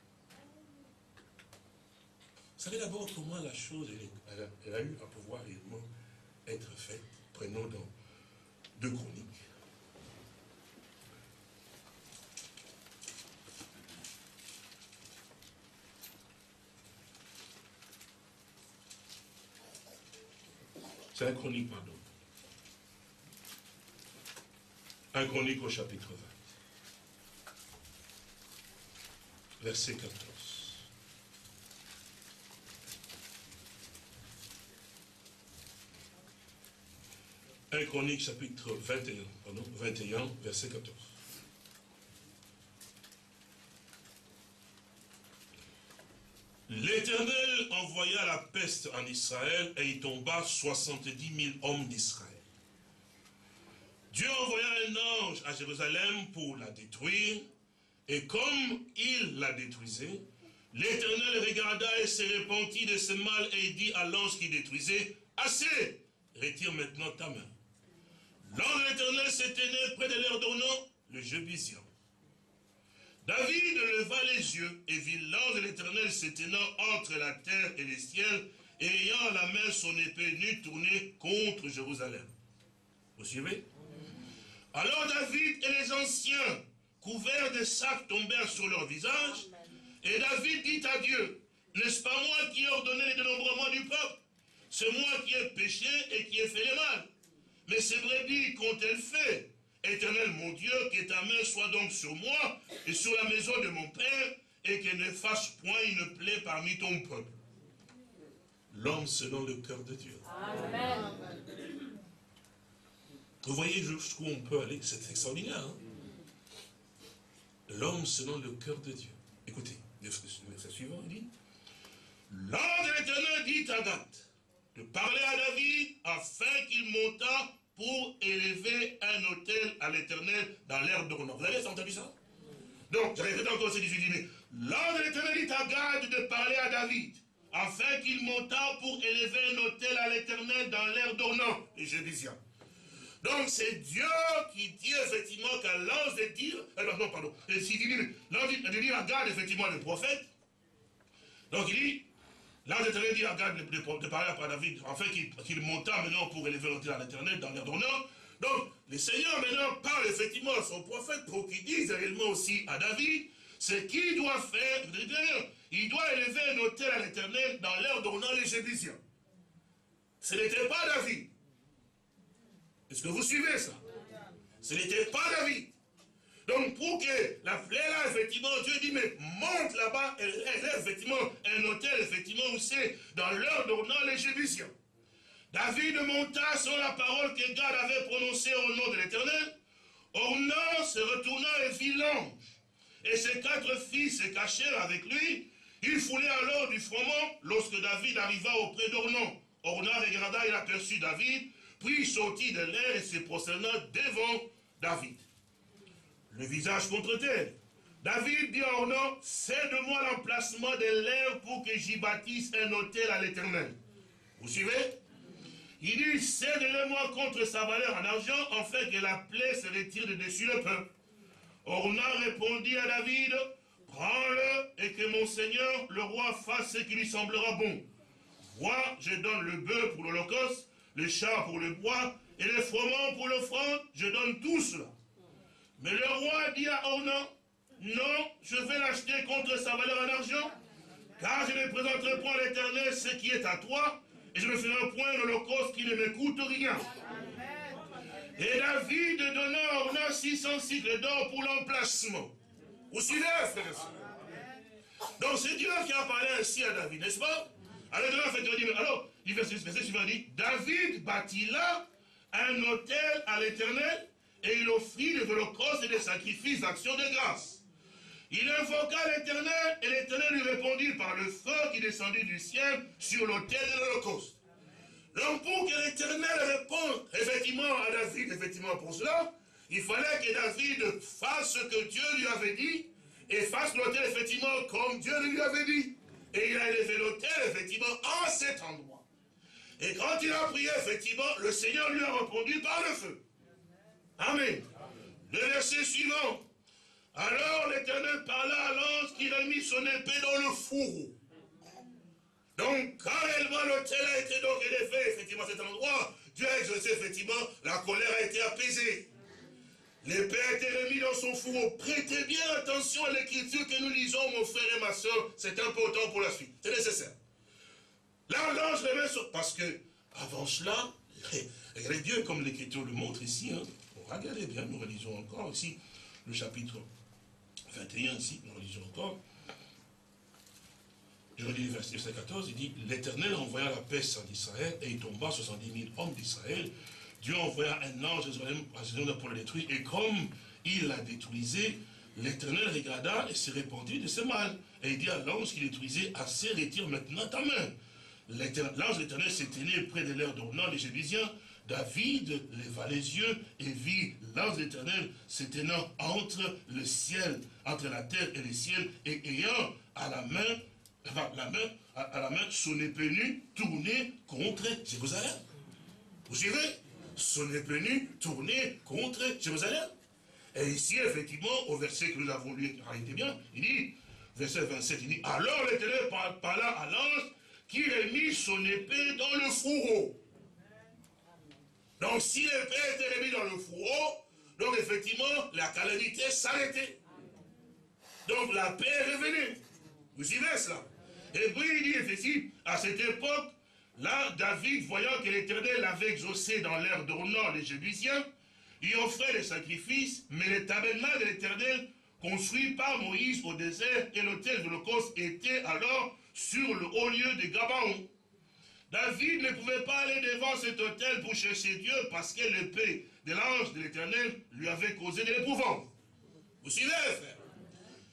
Vous savez d'abord comment la chose elle, elle, elle a eu à pouvoir réellement être faite. Prenons dans deux Chroniques. C'est un Chronique, pardon. Un Chronique au chapitre vingt. Verset quatorze. Un Chronique chapitre vingt et un, pardon, vingt et un, verset quatorze. L'Éternel envoya la peste en Israël et il tomba soixante-dix mille hommes d'Israël. Dieu envoya un ange à Jérusalem pour la détruire et comme il la détruisait, l'Éternel regarda et se repentit de ce mal et il dit à l'ange qui détruisait, assez, retire maintenant ta main. L'ange de l'Éternel se tenait près de leur donnant le Jébusian. David leva les yeux et vit l'ange de l'Éternel se tenant entre la terre et les ciels et ayant à la main son épée nue tournée contre Jérusalem. Vous suivez? Alors David et les anciens couverts de sacs tombèrent sur leur visage et David dit à Dieu, n'est-ce pas moi qui ai ordonné le dénombrement du peuple? C'est moi qui ai péché et qui ai fait le mal. Mais ces brebis qu'ont-elles fait? Éternel mon Dieu, que ta main soit donc sur moi et sur la maison de mon père, et qu'elle ne fasse point une plaie parmi ton peuple. L'homme selon le cœur de Dieu. Amen. Vous voyez jusqu'où on peut aller, c'est extraordinaire. Hein? l'homme selon le cœur de Dieu. Écoutez, le verset suivant, il dit, l'ange de l'Éternel dit à Gad de parler à David afin qu'il montât pour élever un autel à l'Éternel dans l'air d'Ornan. Vous avez entendu ça? Donc, je répète encore ce que je dis, mais l'ange de l'Éternel dit à Gad de parler à David afin qu'il montât pour élever un autel à l'Éternel dans l'air d'Ornan, les Jébusiens. Donc c'est Dieu qui dit effectivement qu'à l'ange de dire, euh, non pardon, l'ange de dire à Gad effectivement le prophète, donc il dit, l'ange de l'Éternel dit à Gad de, de, de parler à David, afin qu'il qu'il montât maintenant pour élever l'autel à l'Éternel dans l'air d'Ornan. Donc le Seigneur maintenant parle effectivement à son prophète pour qu'il dise réellement aussi à David ce qu'il doit faire. Il doit élever un autel à l'Éternel dans l'air d'Ornan les Jébusiens. Ce n'était pas David. Est-ce que vous suivez ça? Ce n'était pas David. Donc pour que la plaie là, effectivement, Dieu dit, mais monte là-bas, et élève effectivement un autel, effectivement, où c'est dans l'air d'Ornan les Jébusiens. David monta sur la parole que Gad avait prononcée au nom de l'Éternel. Ornan se retourna et vit l'ange. Et ses quatre fils se cachèrent avec lui. Il foulait alors du froment lorsque David arriva auprès d'Ornan. Ornan regarda, il aperçut David, puis il sortit de l'air et se prosterna devant David. Le visage contre terre. David dit à Ornan, cède-moi l'emplacement de l'air pour que j'y bâtisse un autel à l'Éternel. Vous suivez? Il dit, cède-le-moi contre sa valeur en argent, afin que la plaie se retire de dessus le peuple. Ornan répondit à David, prends-le et que mon Seigneur, le roi, fasse ce qui lui semblera bon. Vois, je donne le bœuf pour l'holocauste, le chat pour le bois, et le froment pour l'offrande, je donne tout cela. Mais le roi dit à Ornan, non, je vais l'acheter contre sa valeur en argent, car je ne présenterai point à l'Éternel ce qui est à toi, et je ne ferai point l'holocauste qui ne me coûte rien. Et David donna à Ornan six cents cycles d'or pour l'emplacement. Vous suivez, frère et soeur? Donc c'est Dieu qui a parlé ainsi à David, n'est-ce pas? Alors, alors il verset suivant dit, David bâtit là un autel à l'Éternel, et il offrit des holocaustes et des sacrifices d'action de grâce. Il invoqua l'Éternel, et l'Éternel lui répondit par le feu qui descendit du ciel sur l'autel de l'holocauste. Donc pour que l'Éternel réponde effectivement à David, effectivement pour cela, il fallait que David fasse ce que Dieu lui avait dit, et fasse l'autel effectivement comme Dieu lui avait dit. Et il a élevé l'autel effectivement en cet endroit. Et quand il a prié effectivement, le Seigneur lui a répondu par le feu. Amen. Le verset suivant. Alors l'Éternel parla à l'ange qui a mis son épée dans le fourreau. Donc, quand réellement l'autel a été donc élevé, effectivement, à cet endroit, Dieu a exaucé, effectivement, la colère a été apaisée. L'épée a été remise dans son fourreau. Prêtez bien attention à l'écriture que nous lisons, mon frère et ma soeur. C'est important pour la suite. C'est nécessaire. Là, l'ange remet sur... Parce que, avant cela, regardez bien comme l'écriture le montre ici. Hein. Regardez bien, nous relisons encore ici le chapitre vingt et un, ici, nous relisons encore. Je relis le verset quatorze, il dit, l'Éternel envoya la peste en Israël, et il tomba soixante-dix mille hommes d'Israël. Dieu envoya un ange à Jérusalem pour le détruire, et comme il la détruisait, l'Éternel regarda et se répandit de ce mal. Et il dit à l'ange qui détruisait, assez retire maintenant ta main. L'ange de l'Éternel s'éteignait près de l'air d'Ornan, les Jébusiens. David leva les yeux et vit l'ange de l'Éternel s'éteignant entre le ciel, entre la terre et le ciel, et ayant à la main, enfin, la main, à, à la main son épée nue tournée contre Jérusalem. Vous suivez? Son épée nue tournée contre Jérusalem. Et ici, effectivement, au verset que nous avons lu, arrêtez bien, il dit, verset vingt-sept, il dit, alors l'Éternel parla à l'ange qui a mis son épée dans le fourreau. Donc, si l'épée était remise dans le fourreau, donc effectivement, la calamité s'arrêtait. Donc, la paix est revenue. Vous suivez cela? Et puis, il dit, effectivement, à cette époque, là, David, voyant que l'Éternel avait exaucé dans l'air d'Ornan les Jébusiens, il offrait des sacrifices, mais le tabernacle de l'Éternel, construit par Moïse au désert, et l'autel de l'Holocauste était alors sur le haut lieu de Gabaon. David ne pouvait pas aller devant cet autel pour chercher Dieu parce que l'épée de l'ange de l'Éternel lui avait causé de l'épouvante. Vous suivez, frère?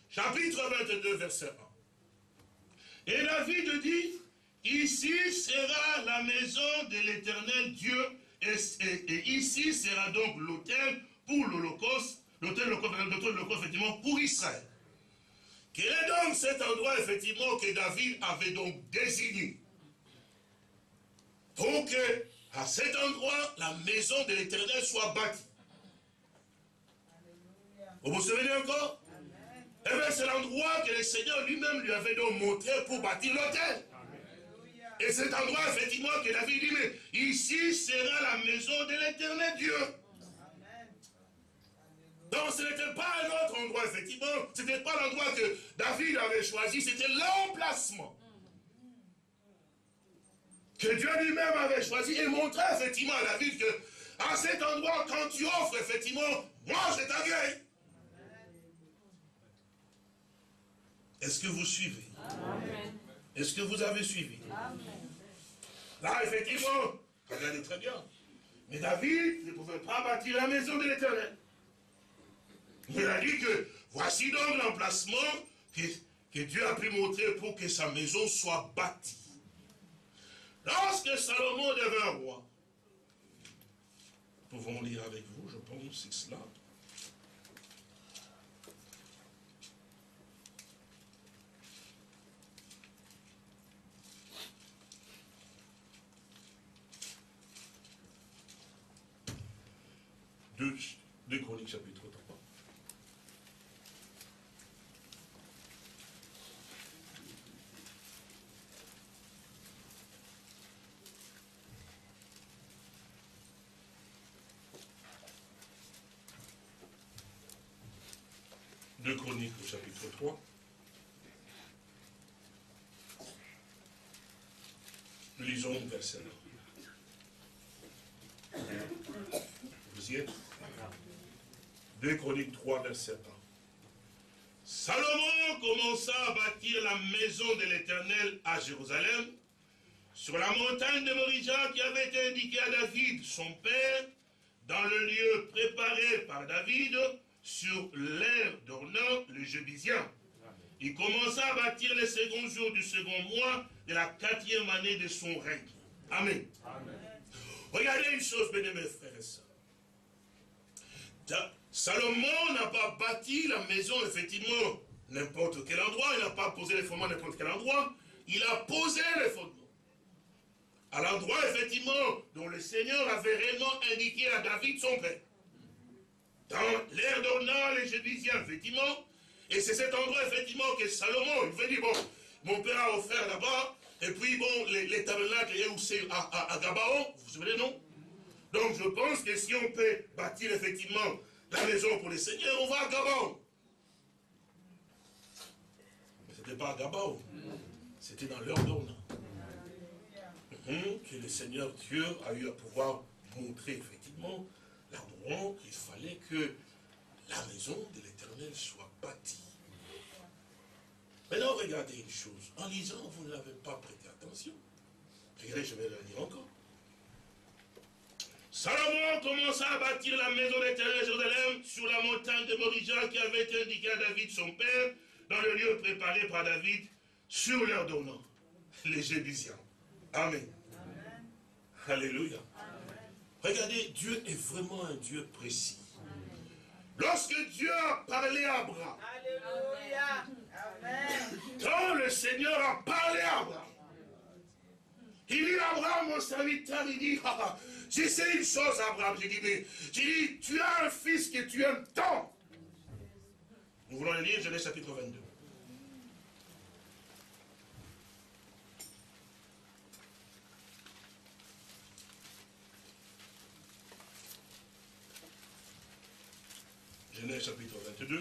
chapitre vingt-deux, verset un. Et David dit, ici sera la maison de l'Éternel Dieu, et, et, et ici sera donc l'autel pour l'Holocauste, l'autel effectivement pour Israël. Quel est donc cet endroit effectivement que David avait donc désigné? Pour que à cet endroit, la maison de l'Éternel soit bâtie. Vous vous souvenez encore? Eh bien, c'est l'endroit que le Seigneur lui-même lui avait donc montré pour bâtir l'autel. Et cet endroit, effectivement, que David dit, mais ici sera la maison de l'Éternel Dieu. Donc, ce n'était pas un autre endroit, effectivement. Ce n'était pas l'endroit que David avait choisi, c'était l'emplacement que Dieu lui-même avait choisi et montré, effectivement, à David que, à cet endroit, quand tu offres, effectivement, moi, je t'accueille. Est-ce que vous suivez? Est-ce que vous avez suivi? Amen. Là, effectivement, regardez très bien. Mais David ne pouvait pas bâtir la maison de l'Éternel. Il a dit que voici donc l'emplacement que, que Dieu a pu montrer pour que sa maison soit bâtie. Lorsque Salomon devint roi, nous pouvons lire avec vous, je pense, c'est cela. Deux, deux Chroniques, chapitre trois. Deux Chroniques, au chapitre trois. Nous lisons le verset un. Vous y êtes? Deux Chroniques trois, verset un. Salomon commença à bâtir la maison de l'Éternel à Jérusalem, sur la montagne de Morija qui avait été indiquée à David, son père, dans le lieu préparé par David, sur l'aire d'Ornan, le Jébusien. Il commença à bâtir les seconds jours du second mois de la quatrième année de son règne. Amen. Amen. Regardez une chose, bien mes frères et sœurs. Salomon n'a pas bâti la maison, effectivement, n'importe quel endroit. Il n'a pas posé les fondements n'importe quel endroit. Il a posé les fondements. À l'endroit, effectivement, dont le Seigneur avait réellement indiqué à David, son père. Dans l'aire d'Ornan, les Jébusiens, effectivement. Et c'est cet endroit, effectivement, que Salomon, il veut dire, bon, mon père a offert là-bas, et puis, bon, les, les tabernacles, il y a où c'est à, à, à Gabaon, vous vous souvenez, non? Donc, je pense que si on peut bâtir, effectivement, la maison pour les seigneurs, on va à Gabaon. Mais ce n'était pas à Gabaon, c'était dans l'aire d'Ornan. Que le Seigneur Dieu a eu à pouvoir montrer, effectivement, l'endroit qu'il fallait que la maison de l'Éternel soit bâtie. Maintenant, regardez une chose. En lisant, vous ne l'avez pas prêté attention. Regardez, je vais le lire encore. Salomon commença à bâtir la maison de l'Éternel à Jérusalem sur la montagne de Morija qui avait été indiquée à David, son père, dans le lieu préparé par David, sur l'aire d'Ornan, les Jébusiens. Amen. Amen. Alléluia. Amen. Regardez, Dieu est vraiment un Dieu précis. Lorsque Dieu a parlé à Abraham, Alléluia. Amen. Quand le Seigneur a parlé à Abraham, il dit à Abraham, mon serviteur, il dit, ah, ah, j'ai sais une chose, Abraham, j'ai dit, mais, j'ai dit, tu as un fils que tu aimes tant. Nous voulons le lire, Genèse chapitre vingt-deux. Genèse chapitre vingt-deux,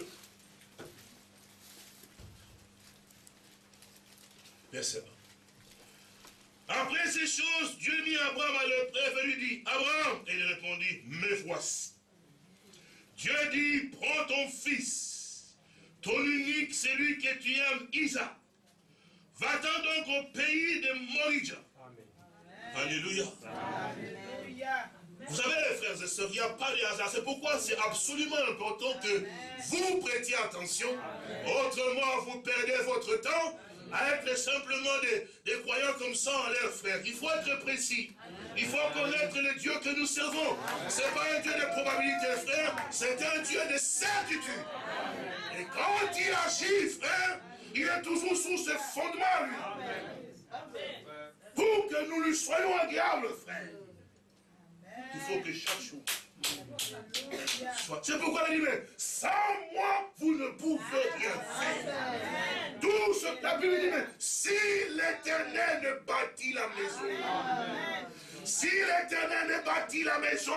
verset un. Après ces choses, Dieu mit Abraham à l'épreuve et lui dit, Abraham, et il répondit, me voici. Dieu dit, prends ton fils, ton unique, celui que tu aimes, Isaac. Va-t'en donc au pays de Morija. Alléluia. Alléluia. Vous savez, frères et sœurs, il n'y a pas de hasard. C'est pourquoi c'est absolument important que vous prêtiez attention. Autrement, vous perdez votre temps à être simplement des, des croyants comme ça en l'air, frère. Il faut être précis. Il faut connaître le Dieu que nous servons. Ce n'est pas un Dieu de probabilité, frère. C'est un Dieu de certitude. Et quand il agit, frère, il est toujours sous ce fondement, lui. Pour que nous lui soyons agréables, frère. Il faut que chaque chose soit. C'est pourquoi il dit, mais sans moi, vous ne pouvez rien faire. Tout ce que la Bible dit, mais si l'Éternel ne bâtit la maison, si l'Éternel ne bâtit la maison,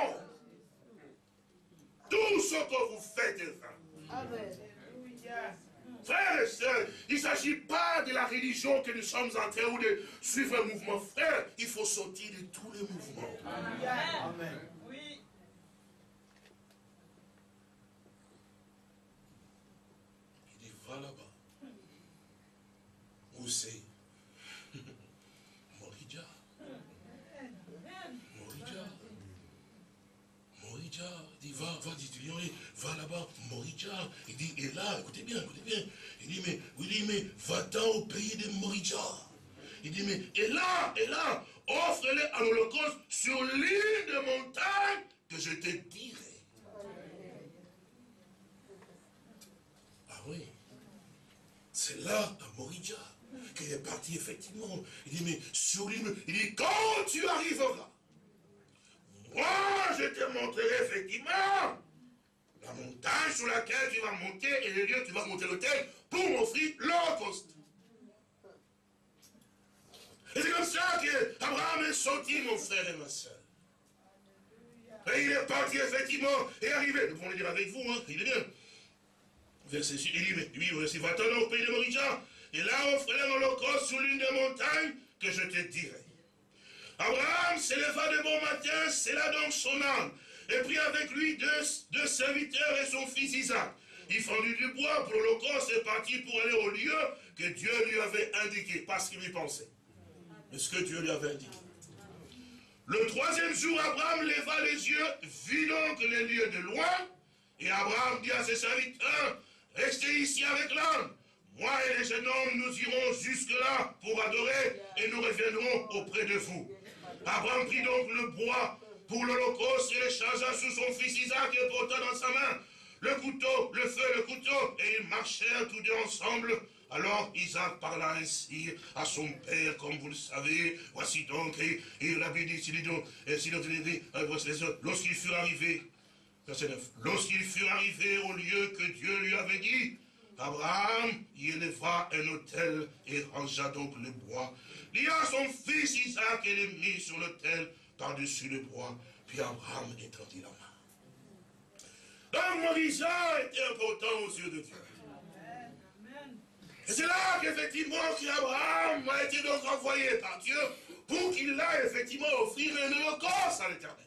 tout ce que vous faites est vain. Amen. Frères et sœurs, il ne s'agit pas de la religion que nous sommes en train ou de suivre un mouvement. Frère, il faut sortir de tous les mouvements. Amen. Oui. Il dit, va là-bas. Où c'est? Morija. Morija. Morija, il dit, va, va, dit, va là-bas, Morija. Il dit, et là, écoutez bien, écoutez bien. Il dit, mais, il dit, mais, va-t'en au pays de Morija. Il dit, mais, et là, et là, offre-les à l'Holocauste sur l'île de montagne que je te dirai. Ah oui, c'est là, à Morija, qu'il est parti, effectivement. Il dit, mais, sur l'île, il dit, quand tu arriveras, moi, je te montrerai effectivement la montagne sur laquelle tu vas monter et le lieu où tu vas monter l'autel pour m'offrir l'Holocauste. Et c'est comme ça qu'Abraham est sorti, mon frère et ma soeur. Et il est parti, effectivement, et arrivé. Nous pouvons le dire avec vous, hein, il est bien. Verset six, il dit, mais lui, voici, va-t'en au pays de Morija, et là, offre-les l'Holocauste sur l'une des montagnes que je te dirai. Abraham s'éleva de bon matin, scella donc son âne, et prit avec lui deux, deux serviteurs et son fils Isaac. Il fendit du bois pour l'Holocauste et partit pour aller au lieu que Dieu lui avait indiqué, parce qu'il y pensait. Mais ce que Dieu lui avait indiqué. Le troisième jour, Abraham leva les yeux, vit donc les lieux de loin, et Abraham dit à ses serviteurs, restez ici avec l'âne. Moi et les jeunes hommes, nous irons jusque-là pour adorer, et nous reviendrons auprès de vous. Abraham prit donc le bois pour l'Holocauste et le chargea sous son fils Isaac et porta dans sa main le couteau, le feu, le couteau, et ils marchèrent tous deux ensemble. Alors Isaac parla ainsi à son père, comme vous le savez. Voici donc, et, et la Bible dit, il donc, lorsqu'ils furent arrivés, verset neuf, lorsqu'ils furent arrivés au lieu que Dieu lui avait dit, Abraham y éleva un autel et rangea donc le bois. Lia son fils Isaac et le mit sur l'autel par-dessus le bois. Puis Abraham étendit la main. Donc Morija était important aux yeux de Dieu. Et c'est là qu'effectivement qu'Abraham a été donc envoyé par Dieu pour qu'il aille effectivement offrir un holocauste à l'Éternel.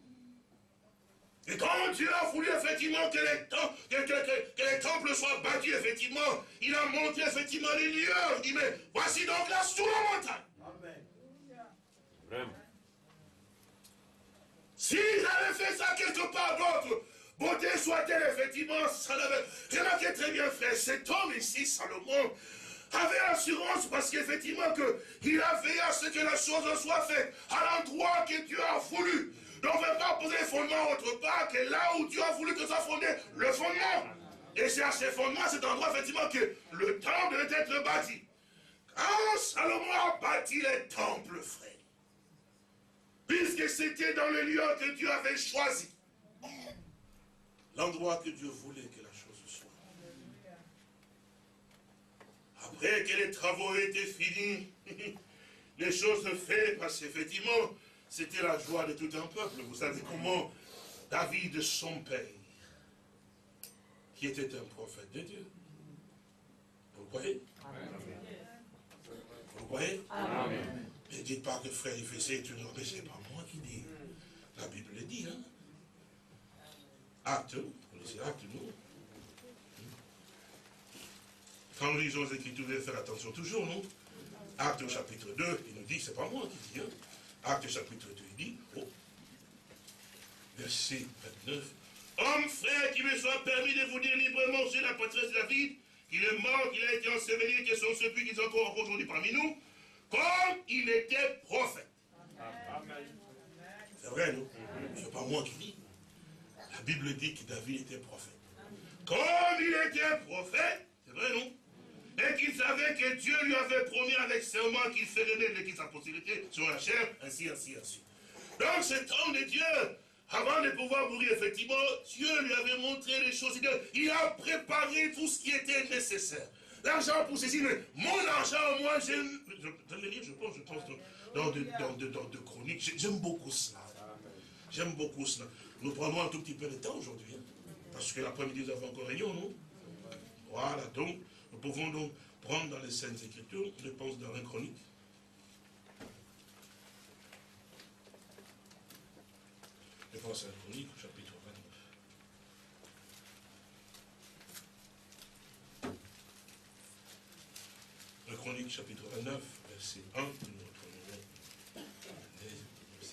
Et quand Dieu a voulu effectivement que les, que, que, que, que les temples soient bâtis, effectivement, il a montré effectivement les lieux. Il dit, mais voici donc là sous la montagne. Amen. S'ils avaient fait ça quelque part d'autre, beauté soit-elle, effectivement, ça l'avait. Remarquez très bien, frère, cet homme ici, Salomon, avait assurance parce qu'effectivement, il a veillé à ce que la chose soit faite à l'endroit que Dieu a voulu. Donc on ne va pas poser les fondements autre part que là où Dieu a voulu que ça fondé le fondement. Et c'est à ces fondements, à cet endroit, effectivement, que le temple devait être bâti. Quand Salomon a bâti les temples, frère, puisque c'était dans le lieu que Dieu avait choisi, l'endroit que Dieu voulait que la chose soit. Après que les travaux étaient finis, les choses se faites, parce qu'effectivement, c'était la joie de tout un peuple. Vous savez comment David, son père, qui était un prophète de Dieu. Vous le voyez? Vous le voyez? Amen. Ne dites pas que frère, il faisait tout le monde, mais ce n'est pas moi qui dis. La Bible le dit, hein? Acte, vous lisez acte, non? Quand nous lisons les Écritures, vous devez faire attention toujours, non? Acte au chapitre deux, il nous dit, c'est pas moi qui dis, hein? Acte chapitre deux, il dit, oh, verset vingt-neuf. Homme, frère, qu'il me soit permis de vous dire librement sur la patriarche David, qu'il est mort, qu'il a été enseveli, que son sepulcre qui est encore aujourd'hui parmi nous, comme il était prophète. C'est vrai, non? Ce n'est pas moi qui dis. La Bible dit que David était prophète. Comme il était prophète, c'est vrai, non? Et qu'il savait que Dieu lui avait promis avec serment qu'il ferait naître de sa postérité sur la chair, ainsi, ainsi, ainsi. Donc cet homme de Dieu, avant de pouvoir mourir, effectivement, Dieu lui avait montré les choses. Il a préparé tout ce qui était nécessaire. L'argent pour ceci, mais mon argent, moi, j'aime, je vais le lire, je pense, je pense, dans de, dans de, dans de chroniques, j'aime beaucoup cela. J'aime beaucoup cela. Nous prenons un tout petit peu de temps aujourd'hui, hein, parce que l'après-midi, nous avons encore réunion, non? Voilà, donc, nous pouvons donc prendre dans les Saintes Écritures, je pense dans la chronique. Je pense à la chronique, chapitre vingt-neuf. La chronique, chapitre vingt-neuf, verset un, nous retrouvons aussi.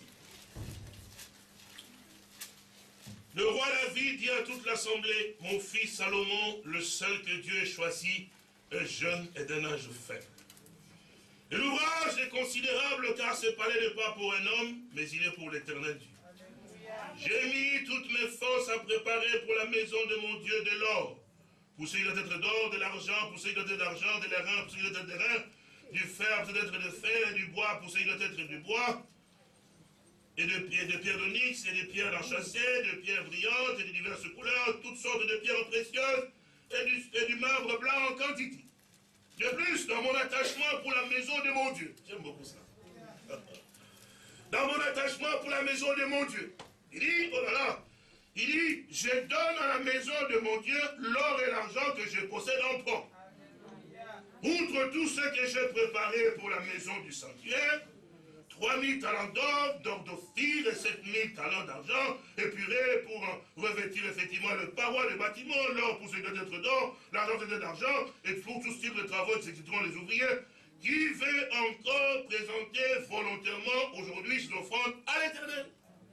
Le roi David dit à toute l'assemblée, mon fils Salomon, le seul que Dieu ait choisi, est jeune et d'un âge faible. Et l'ouvrage est considérable car ce palais n'est pas pour un homme, mais il est pour l'éternel Dieu. J'ai mis toutes mes forces à préparer pour la maison de mon Dieu de l'or. Pour ce qui doit être d'or, de l'argent, pour ce qui doit être d'argent, de l'airain, pour ce qui doit être d'airain, du fer, pour ce qui doit être de fer, et du bois, pour ce qui doit être du bois, et de, pierres de pierres d'onyx, et de pierres enchâssées, de pierres brillantes, et de diverses couleurs, toutes sortes de pierres précieuses, et du, et du marbre blanc en quantité. De plus, dans mon attachement pour la maison de mon Dieu, j'aime beaucoup ça. Dans mon attachement pour la maison de mon Dieu, il dit, oh là là, il dit, je donne à la maison de mon Dieu l'or et l'argent que je possède en propre. Outre tout ce que j'ai préparé pour la maison du sanctuaire, trois mille talents d'or, d'or d'Ophir et sept mille talents d'argent, épurés pour revêtir effectivement le paroi, le bâtiment, l'or pour ce qui doit être d'or, l'argent pour ce qui doit être d'argent, et pour tout type de travaux, exécuteront les ouvriers, qui veut encore présenter volontairement aujourd'hui ses offrandes à l'Éternel.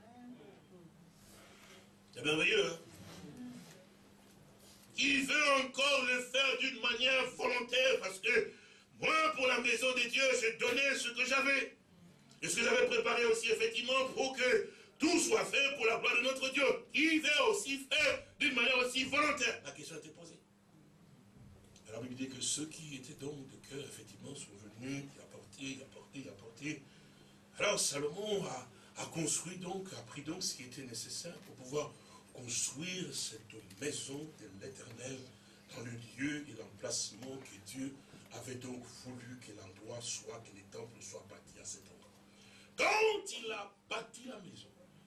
C'est merveilleux, hein? Qui veut encore le faire d'une manière volontaire, parce que moi, pour la maison de Dieu, j'ai donné ce que j'avais. Et ce que j'avais préparé aussi, effectivement, pour que tout soit fait pour la gloire de notre Dieu. Qui veut aussi faire d'une manière aussi volontaire. La question a été posée. Alors, la Bible dit que ceux qui étaient donc de cœur, effectivement, sont venus y apporter, y apporter, y apporter. Alors, Salomon a, a construit donc, a pris donc ce qui était nécessaire pour pouvoir construire cette maison de l'Éternel dans le lieu et l'emplacement que Dieu avait donc voulu que l'endroit soit, que les temples soient bâtis à cet endroit. Quand il a bâti la maison,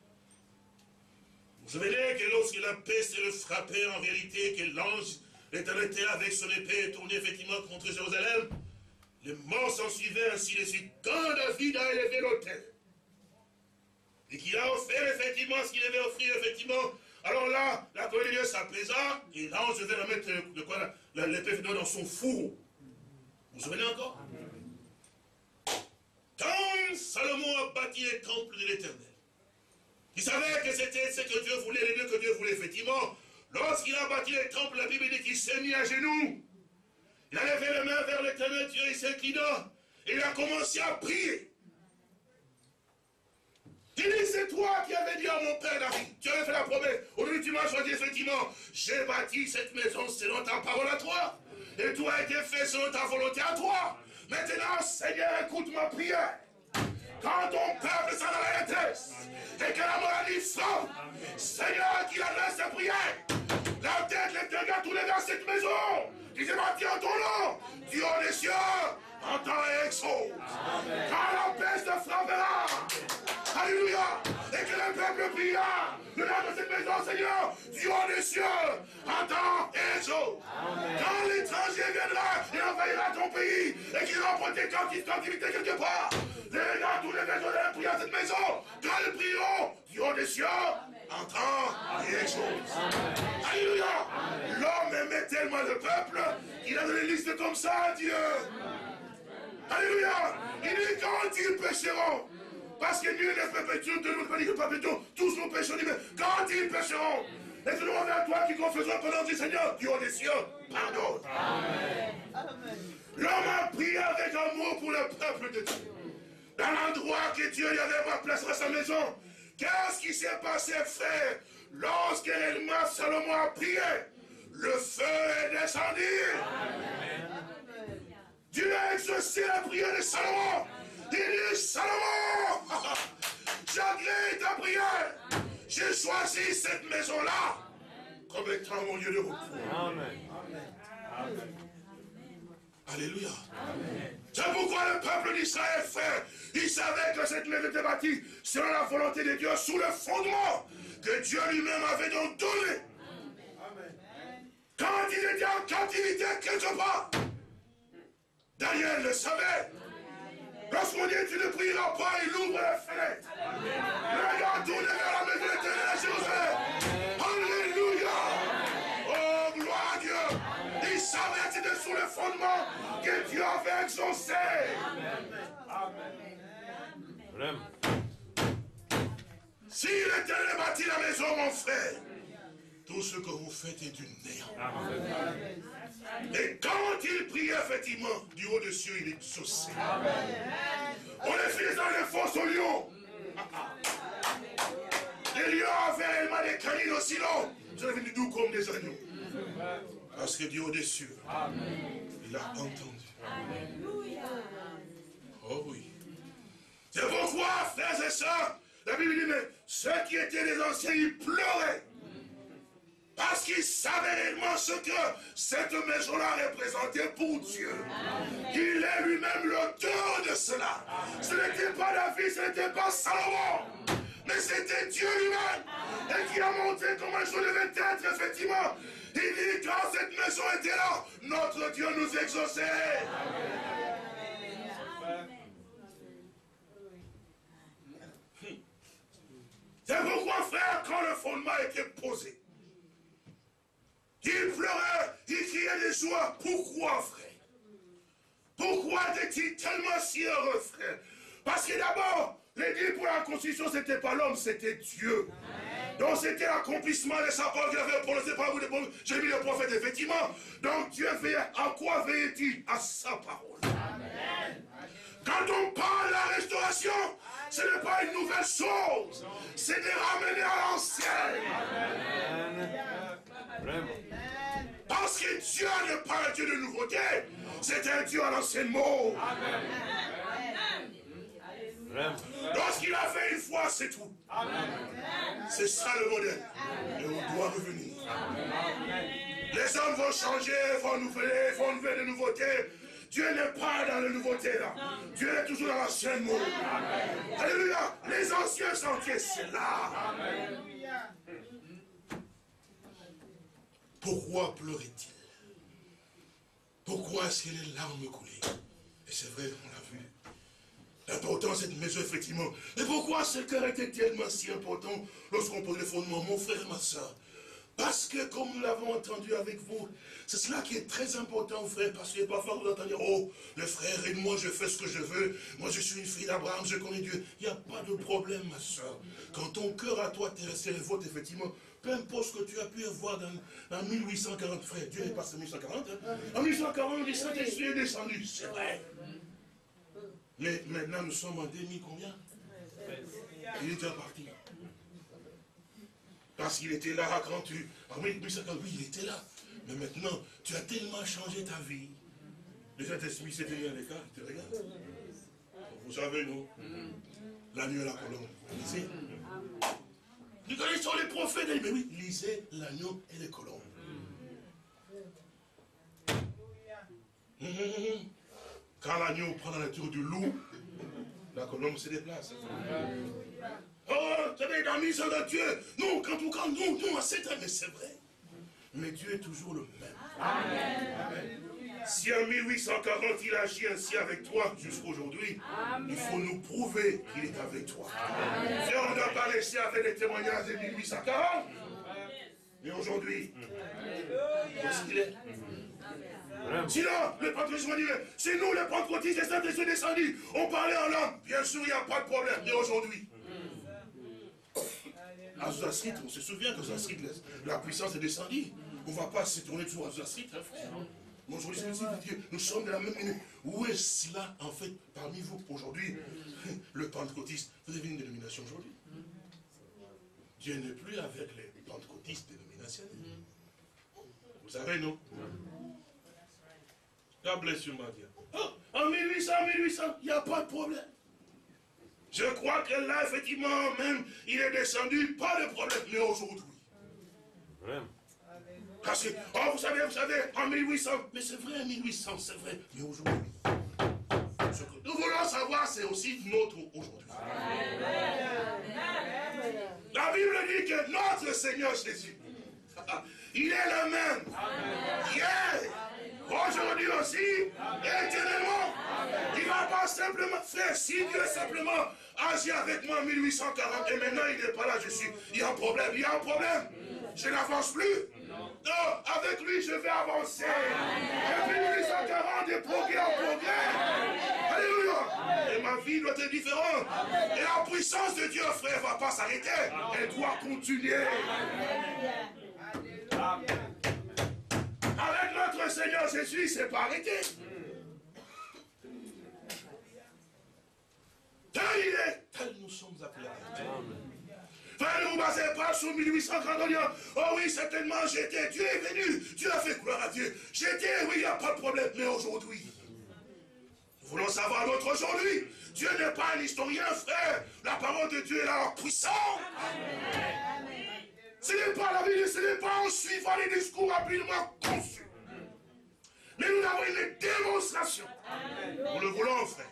vous savez que lorsque la peste le frappait, en réalité, que l'ange l'Éternel était avec son épée tournée effectivement contre Jérusalem, les morts s'en suivaient ainsi de suite. Quand David a élevé l'autel, et qu'il a offert effectivement ce qu'il devait offrir, effectivement, alors là, la colère de Dieu s'apaisa, et l'ange devait remettre de quoi l'épée dans son fourreau. Vous vous souvenez encore? Quand Salomon a bâti les temples de l'Éternel, il savait que c'était ce que Dieu voulait, les lieux que Dieu voulait, effectivement. Lorsqu'il a bâti les temples, la Bible dit qu'il s'est mis à genoux. Il a levé les mains vers l'Éternel Dieu, il s'inclina, et il a commencé à prier. Il dit, c'est toi qui avais dit à mon père David, tu avais fait la promesse, aujourd'hui tu m'as choisi, effectivement, j'ai bâti cette maison selon ta parole à toi, et tout a été fait selon ta volonté à toi. Maintenant, Seigneur, écoute ma prière. Quand ton peuple s'en a la détresse, et que la maladie frappe, Seigneur, qu'il adresse ses prières, la tête, les dégâts, tous les dans cette maison, qui s'est bâti en ton nom, Dieu des cieux, entend et exauce. Quand la peste frappera, alléluia, et que le peuple priera, le nom de cette maison, Seigneur, Dieu des cieux, entend et exauce. Quand l'étranger viendra et envahira ton pays, et qu'il remporte tes captivités quelque part, les gars, tous les maisons de prier à cette maison, quand ils prieront, Dieu des cieux, entend et exauce. Alléluia. L'homme aimait tellement le peuple qu'il a donné une liste comme ça à Dieu. Alléluia. Il dit quand ils pécheront, Parce que Dieu ne peut pas dire, ne peut pas dire que pas péchons, tous nous péchons, mais quand ils pécheront, et nous envers toi qui confesserons pendant du Seigneur, Dieu des cieux, pardonne. L'homme a prié avec amour pour le peuple de Dieu. Dans l'endroit que Dieu lui avait placé à sa maison. Qu'est-ce qui s'est passé, frère? Lorsque réellement Salomon a prié, le feu est descendu. Amen. Dieu a exaucé la prière de Salomon. Il dit, Salomon, j'agrée ta prière. J'ai choisi cette maison-là comme étant mon lieu de repos. Amen. Amen. Alléluia. C'est pourquoi le peuple d'Israël, frère, il savait que cette maison était bâtie selon la volonté de Dieu, sous le fondement que Dieu lui-même avait donc donné. Amen. Quand il était en captivité quelque part, Daniel le savait. Lorsqu'on dit tu ne prieras pas, il ouvre la fenêtre. Regarde, tourne vers la maison éternelle à Jérusalem. Alléluia. Oh, gloire à Dieu. Il savait que c'était sous le fondement que Dieu avait exaucé. Amen. Si l'Éternel bâtit la maison, mon frère, tout ce que vous faites est du néant. Et quand il priait, effectivement, du haut des cieux, il exauçait. On est fait dans les fosses aux lions. Les lions avaient réellement des canines aussi longs. Ils sont devenus doux comme des agneaux. Parce que Dieu au des cieux, il a entendu. Oh oui. C'est pourquoi, frères et sœurs, la Bible dit, mais ceux qui étaient les anciens, ils pleuraient. Parce qu'ils savaient réellement ce que cette maison-là représentait pour Dieu. Il est lui-même l'auteur de cela. Ce n'était pas David, ce n'était pas Salomon, mais c'était Dieu lui-même. Et qui a montré comment je devait être, effectivement. Il dit, quand cette maison était là, notre Dieu nous exauçait. C'est pourquoi, frère, quand le fondement était posé, il pleurait, il criait de joie. Pourquoi, frère? Pourquoi était-il tellement si heureux, frère? Parce que d'abord, l'édit pour la constitution, ce n'était pas l'homme, c'était Dieu. Donc c'était l'accomplissement de sa parole qu'il avait prononcé par vous, j'ai mis le prophète, effectivement. Donc Dieu veillait. À quoi veillait-il? À sa parole. Amen. Quand on parle de la restauration, ce n'est pas une nouvelle chose, c'est de ramener à l'ancienne. Parce que Dieu n'est pas un Dieu de nouveauté, c'est un Dieu à l'ancienne mot. Lorsqu'il a fait une fois, c'est tout. C'est ça le modèle. Et on doit revenir. Les hommes vont changer, vont nouvelles, vont nouvelles de nouveautés. Dieu n'est pas dans la nouveauté là. Dieu est toujours dans l'ancienne mot. Alléluia. Les anciens sentiers, c'est là. Pourquoi pleurait-il? Pourquoi est-ce que les larmes coulaient? Et c'est vrai, on l'a vu. L'important, cette maison, effectivement. Et pourquoi ce cœur était tellement si important lorsqu'on pose les fondements, mon frère et ma soeur? Parce que, comme nous l'avons entendu avec vous, c'est cela qui est très important, frère, parce que parfois vous entendez, oh, le frère, et moi je fais ce que je veux, moi je suis une fille d'Abraham, je connais Dieu. Il n'y a pas de problème, ma soeur. Quand ton cœur à toi t'est le vôtre, effectivement, peu importe ce que tu as pu avoir dans, dans mille huit cent quarante, frère, Dieu est passé en mille huit cent quarante, hein? En mille huit cent quarante, le Saint-Esprit est descendu, c'est vrai. Mais maintenant, nous sommes en deux mille combien? Il est déjà parti. Parce qu'il était là quand tu... En mille huit cent quarante, oui, il était là. Mais maintenant, tu as tellement changé ta vie. Le Saint-Esprit s'est tenu à l'écart, il te regarde. Vous savez, nous, l'agneau et la colombe. Lisez. Nous connaissons les prophètes. Mais oui, lisez l'agneau et les colombes. Mmh, mmh, mmh. Quand l'agneau prend la nature du loup, la colombe se déplace. Oh, vous savez, dans la mise de Dieu, nous, quand on quand nous, nous, c'est mais c'est vrai. Mais Dieu est toujours le même. Amen. Amen. Si en mille huit cent quarante, il agit ainsi avec toi jusqu'à aujourd'hui, il faut nous prouver qu'il est avec toi. Et on n'a pas laissé avec les témoignages de mille huit cent quarante. Mais aujourd'hui, où est-ce qu'il est? Sinon, le pentecôtiste va dire, c'est nous les pentecôtistes, les Saint-Esprit descendus, on parlait en langue. Bien sûr, il n'y a pas de problème. Mais aujourd'hui, à Azusa on se souvient que Azusa la puissance est descendue. On ne va pas se tourner toujours à Azusa hein, frère. Mais aujourd'hui, c'est ce que Dieu, nous sommes de la même minute. Où est cela, en fait, parmi vous, aujourd'hui, le pentecôtiste? Vous avez une dénomination aujourd'hui. Dieu n'est plus avec les pentecôtistes dénominationnels. Vous savez, non? God bless you, my dear. Oh, en mille huit cents, mille huit cents, il n'y a pas de problème. Je crois que là, effectivement, même, il est descendu, pas de problème. Mais aujourd'hui. Parce que, oh, vous savez, vous savez, en mille huit cents, mais c'est vrai, mille huit cents, c'est vrai. Mais aujourd'hui, ce que nous voulons savoir, c'est aussi notre aujourd'hui. La Bible dit que notre Seigneur Jésus, il est le même. Hier, aujourd'hui aussi, éternellement. Il ne va pas simplement faire, si Dieu simplement agit avec moi en mille huit cent quarante et maintenant il n'est pas là, je suis, il y a un problème, il y a un problème. Je n'avance plus. Non, avec lui je vais avancer. Depuis mille huit cent quarante, de progrès en progrès. Alléluia. Et ma vie doit être différente. Et la puissance de Dieu, frère, ne va pas s'arrêter. Elle doit continuer. Avec notre Seigneur Jésus, c'est pas arrêté. Tel il est, tel nous sommes appelés à être. Enfin, ne vous basez pas sur mille huit cent quarante, oh oui, certainement j'étais, Dieu est venu, Dieu a fait gloire à Dieu. J'étais, oui, il n'y a pas de problème, mais aujourd'hui, nous voulons savoir notre aujourd'hui. Dieu n'est pas un historien, frère. La parole de Dieu est là, puissante. Ce n'est pas la Bible, ce n'est pas en suivant les discours rapidement conçus. Mais nous avons une démonstration. Nous le voulons, frère.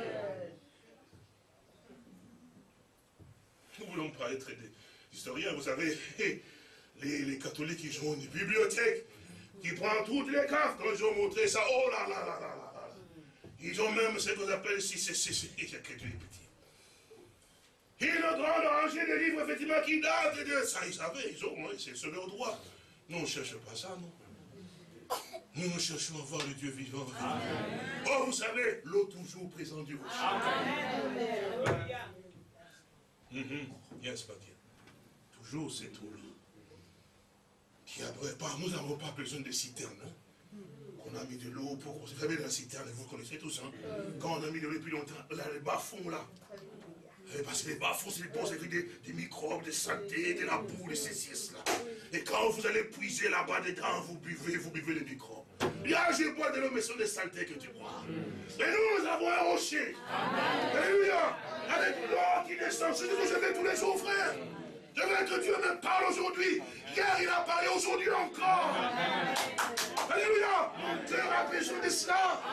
Nous ne voulons pas être des historiens. Vous savez, les, les catholiques, ils ont une bibliothèque qui prend toutes les cartes. Quand ils ont montré ça, oh là là là là là là. Ils ont même ce qu'on appelle, si c'est il y a que des petits. Ils ont grande rangée de livres, effectivement, qui datent de ça. Ils savaient, ils ont, c'est leur droit. Nous, on ne cherche pas ça, non. Nous, nous cherchons à voir le Dieu vivant. Amen. Oh, vous savez, l'eau toujours présente du rocher. Amen. Mm-hmm. Yes, pas bien. Toujours cette eau-là. Qui après, pas, nous n'avons pas besoin de citernes. Hein? On a mis de l'eau pour. Vous savez, la citerne, vous connaissez tous. Hein? Quand on a mis de l'eau depuis longtemps, là, les bas-fonds, là. Parce que les bas-fonds, c'est des, des, des microbes, des saletés, de la boue, de ces cieux-là. Et quand vous allez puiser là-bas dedans, vous buvez, vous buvez les microbes. Là, je bois de l'eau, mais ce sont des saletés que tu bois. Et nous, nous avons un rocher. Alléluia. Avec l'eau qui descend. C'est ce que je vais tous les jours, frère. Je veux que Dieu me parle aujourd'hui. Hier, il a parlé, aujourd'hui encore. Alléluia. Tu as besoin de cela.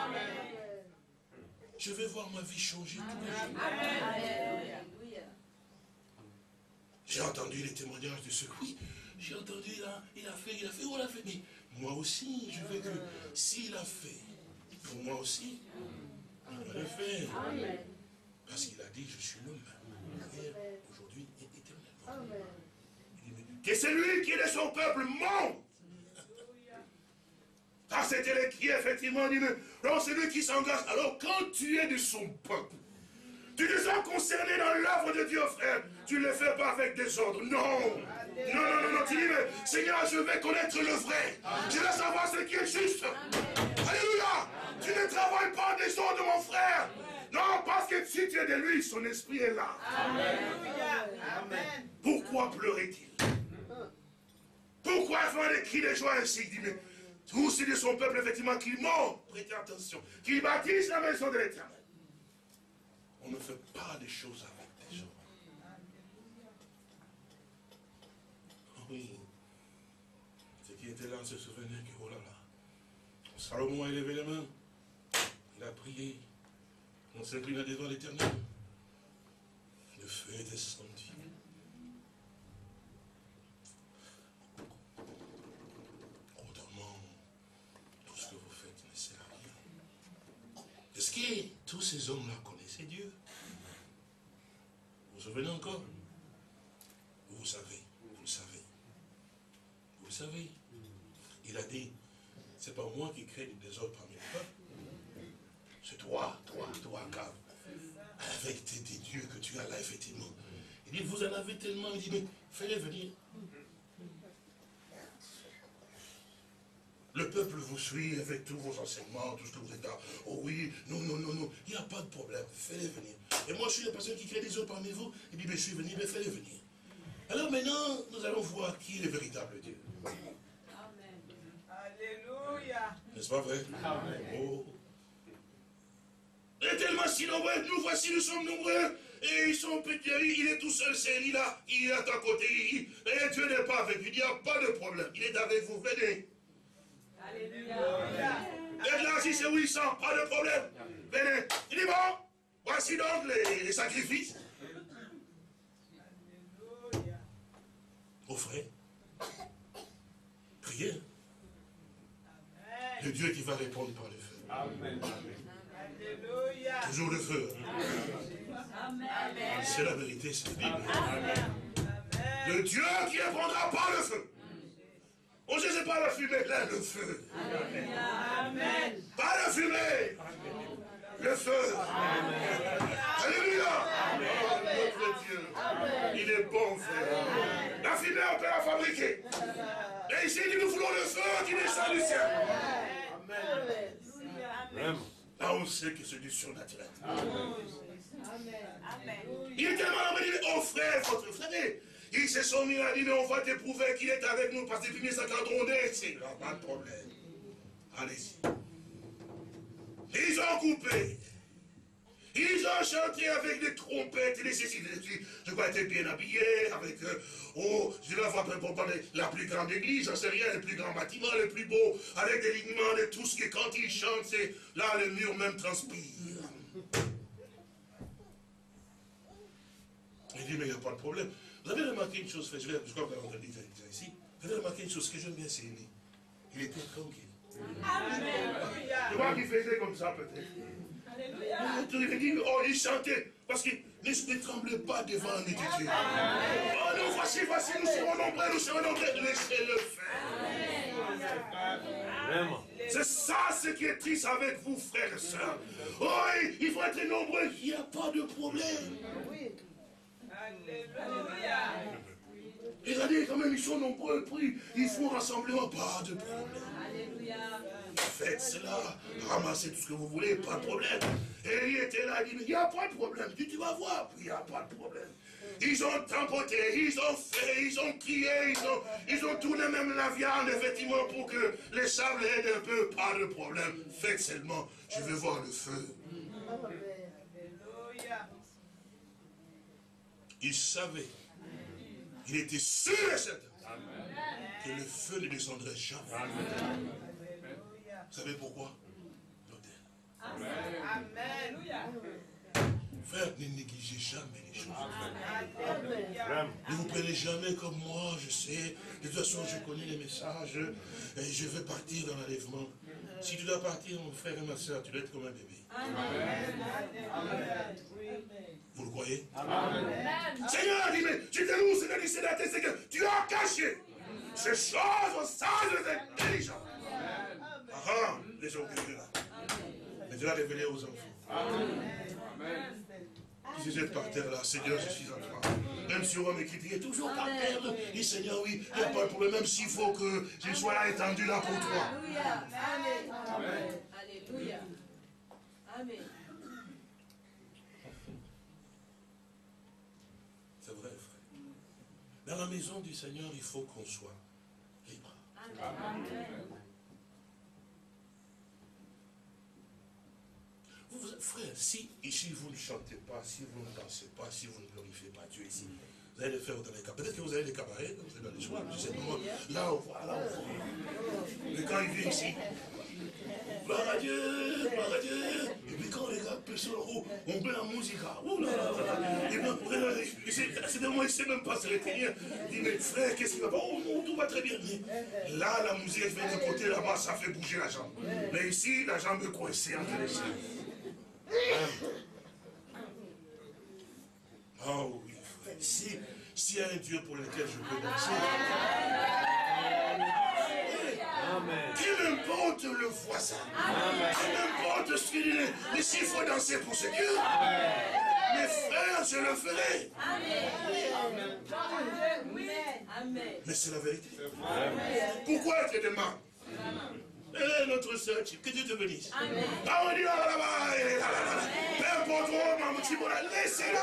Je vais voir ma vie changer tous les jours. J'ai entendu les témoignages de ceux, oui, j'ai entendu, là, il a fait, il a fait, oh, il a fait, mais moi aussi, je veux que s'il a fait, pour moi aussi, il va le faire. Parce qu'il a dit, je suis le même, hier, aujourd'hui et éternellement. Que celui qui est de son peuple monte. Ah, c'était écrit, effectivement, dit, non, celui qui s'engage. Alors, quand tu es de son peuple, tu te sens concerné dans l'œuvre de Dieu, frère. Tu ne le fais pas avec des ordres. Non. Non, non, non, non. Tu dis, mais Seigneur, je vais connaître le vrai. Je veux savoir ce qui est juste. Alléluia. Tu ne travailles pas des ordres de mon frère. Non, parce que si tu es de lui, son esprit est là. Amen. Pourquoi pleurait-il? Pourquoi faire des cris de joie ainsi? Il dit, mais tous ceux de son peuple, effectivement, qui montent, prêtez attention, qui bâtissent la maison de l'Éternel. On ne fait pas des choses avec des gens. Oui. Ceux qui étaient là se souvenaient que, oh là là, Salomon a élevé les mains, il a prié, on s'inclina devant l'Éternel. Le feu est descendu. Autrement, tout ce que vous faites ne sert à rien. Est-ce que tous ces hommes-là connaissaient Dieu? Vous vous souvenez encore? Vous savez, vous le savez. Vous le savez. Il a dit, c'est pas moi qui crée du désordre parmi les peuples. C'est toi, toi, toi, Akab. Avec tes, tes dieux que tu as là, effectivement. Il dit, vous en avez tellement, il dit, mais fais-les venir. Le peuple vous suit avec tous vos enseignements, tout ce que vous êtes là. Oh oui, non, non, non, non, il n'y a pas de problème, fais-les venir. Et moi, je suis la personne qui crée des autres parmi vous. Il dit, mais je suis venu, mais fais-les venir. Alors maintenant, nous allons voir qui est le véritable Dieu. Amen. Alléluia. N'est-ce pas vrai? Amen. Oh. Il est tellement si nombreux, nous voici, nous sommes nombreux. Et ils sont petits, il est tout seul, c'est il là, il est à ta côté. Il, et Dieu n'est pas avec lui, il n'y a pas de problème. Il est avec vous, venez. Alléluia. Et là, si c'est oui, sans, pas de problème. Venez. Il dit bon, voici donc les, les sacrifices. Alléluia. Offrez. Priez. Amen. Le Dieu qui va répondre par le feu. Amen. Alléluia. Toujours le feu. Amen. C'est la vérité, c'est la Bible. Amen. Le Dieu qui répondra par le feu. On ne sait pas la fumée, là, le feu. Amen. Pas la fumée. Le feu. Alléluia. Notre Dieu. Il est bon, frère. La fumée, on peut la fabriquer. Et ici, nous voulons le feu qui descend du ciel. Amen. Là, on sait que c'est du surnaturel. Amen. Il est tellement amené, oh frère, votre frère. Ils se sont mis à dire, mais on va t'éprouver qu'il est avec nous, parce que depuis mille cinq cent cinquante, on est, c'est là, pas de problème. Allez-y. Ils ont coupé. Ils ont chanté avec des trompettes, des ceci, je crois être bien habillés, avec, euh, oh, je vais avoir pour parler la plus grande église, j'en sais rien, le plus grand bâtiment, le plus beau, avec des lignements de tout ce que quand ils chantent, c'est là le mur même transpire. Il dit, mais il n'y a pas de problème. Vous avez remarqué une chose, je vais, je crois que vous avez dit ici, vous avez remarqué une chose, ce que j'aime bien, c'est lui. Il était tranquille. Je vois qu'il faisait comme ça, peut-être. Il dit, oh, il chantait, parce qu'il ne tremblait pas devant l'unité de Dieu. Oh, nous voici, voici, nous serons nombreux, nous serons nombreux, laissez-le faire. C'est ça ce qui est triste avec vous, frères et sœurs. Oh, il faut être nombreux, il n'y a pas de problème. Alléluia. Regardez, quand même, ils sont nombreux, puis ils font rassemblement, pas de problème. Alléluia. Faites cela, ramassez tout ce que vous voulez, pas de problème. Et il était là, il dit, il n'y a pas de problème. Il dit, tu vas voir, puis il n'y a pas de problème. Ils ont tampoté, ils ont fait, ils ont crié, ils ont, ils ont tourné même la viande, effectivement, pour que les sables aident un peu, pas de problème. Faites seulement, je veux voir le feu. Alléluia. Il savait, il était sûr et certain que le feu ne descendrait jamais. Vous savez pourquoi? L'autel. Amen. Frère, ne négligez jamais les choses. Alléluia. Ne vous prenez jamais comme moi, je sais. De toute façon, je connais les messages et je veux partir dans l'enlèvement. Si tu dois partir, mon frère et ma soeur, tu dois être comme un bébé. Vous le croyez? Amen. Seigneur, dit, mais tu te loues, Seigneur, dit, c'est que tu as caché ces choses aux sages et intelligents. Ah ah, les orgueilleux là. Mais tu l'as révélé aux enfants. Amen. Si vous êtes par terre là, Seigneur, je suis en toi. Même si on va me critiquer, toujours par terre. Dis Seigneur, oui, il n'y a pas de problème, même s'il faut que je sois là étendu là pour toi. Alléluia. Amen. Alléluia. Amen. C'est vrai, frère. Dans la maison du Seigneur, il faut qu'on soit libre. Amen. Vous, vous, frère, si ici vous ne chantez pas, si vous ne dansez pas, si vous ne glorifiez pas Dieu ici, vous allez le faire dans les cabarets. Peut-être que vous avez des cabarets, vous allez dans les joies, je sais pas moi. Là, on voit, là, on voit. Mais quand il vient ici, gloire à Dieu, gloire à Dieu. Et puis quand les gars pèsent sur le haut, on met la musique. Ouh là là là. Et bien, c'est de moi, il ne sait même pas se retenir. Il dit, mais frère, qu'est-ce qui va pas? Oh non, tout va très bien. Mais là, la musique vient de côté, là-bas, ça fait bouger la jambe. Mais ici, la jambe est coincée entre les jambes. Oh oui, frère. Si, s'il y a un Dieu pour lequel je peux danser. Quel importe le voisin. Quel importe ce qu'il est. Mais s'il faut danser pour ce Dieu, mes frères, je le ferai. Mais c'est la vérité. Pourquoi elle te demande? Elle est notre sœur, que Dieu te bénisse. Ah, on dit, ah, là-bas, peu importe, oh, maman, tu vas laissez-la.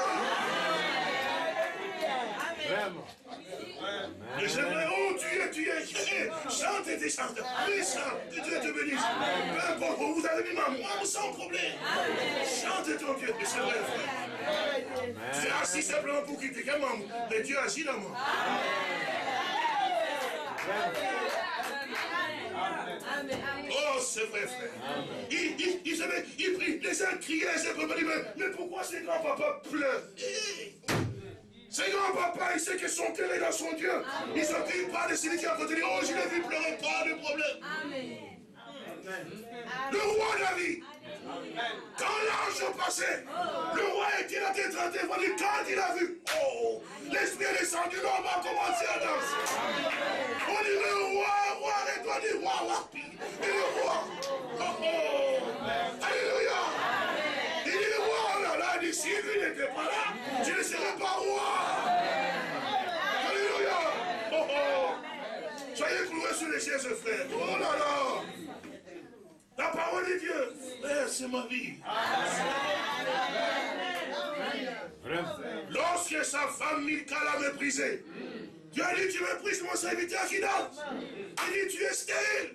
Mais j'aimerais, oh, tu es, tu es, chante et chante. Oui, chante, que Dieu te bénisse. Peu importe, vous avez mis ma moi sans problème. Chante ton Dieu, mais c'est vrai, frère. Tu es assis simplement pour critiquer maman, mais Dieu agit dans moi. Oh, c'est vrai, frère. Il, il, il, il, il prie, les gens criaient, c'est comme, mais, mais pourquoi ces grands-papas pleurent? Ces grands-papas, il sait que son cœur est dans son Dieu. Il ne s'occupe pas de celui qui est à côté de lui. Oh, je l'ai vu pleurer, pas de problème. Le roi David, quand l'ange passait, le roi était là, était traité, quand il a vu, oh, l'esprit est descendu, l'homme a commencé à danser. On dit le roi, roi, arrête-toi, dit roi, roi, et le roi, oh, oh, alléluia. Il dit le roi, oh là là, il dit si lui n'était pas là, je ne serais pas roi. Alléluia. Oh, oh. Soyez cloués sur les chaises, frère. Oh là là. La parole de Dieu, eh, c'est ma vie. Lorsque sa femme Milka l'a méprisé, Dieu a dit, tu méprises mon serviteur qui danse. Il dit, tu es stérile.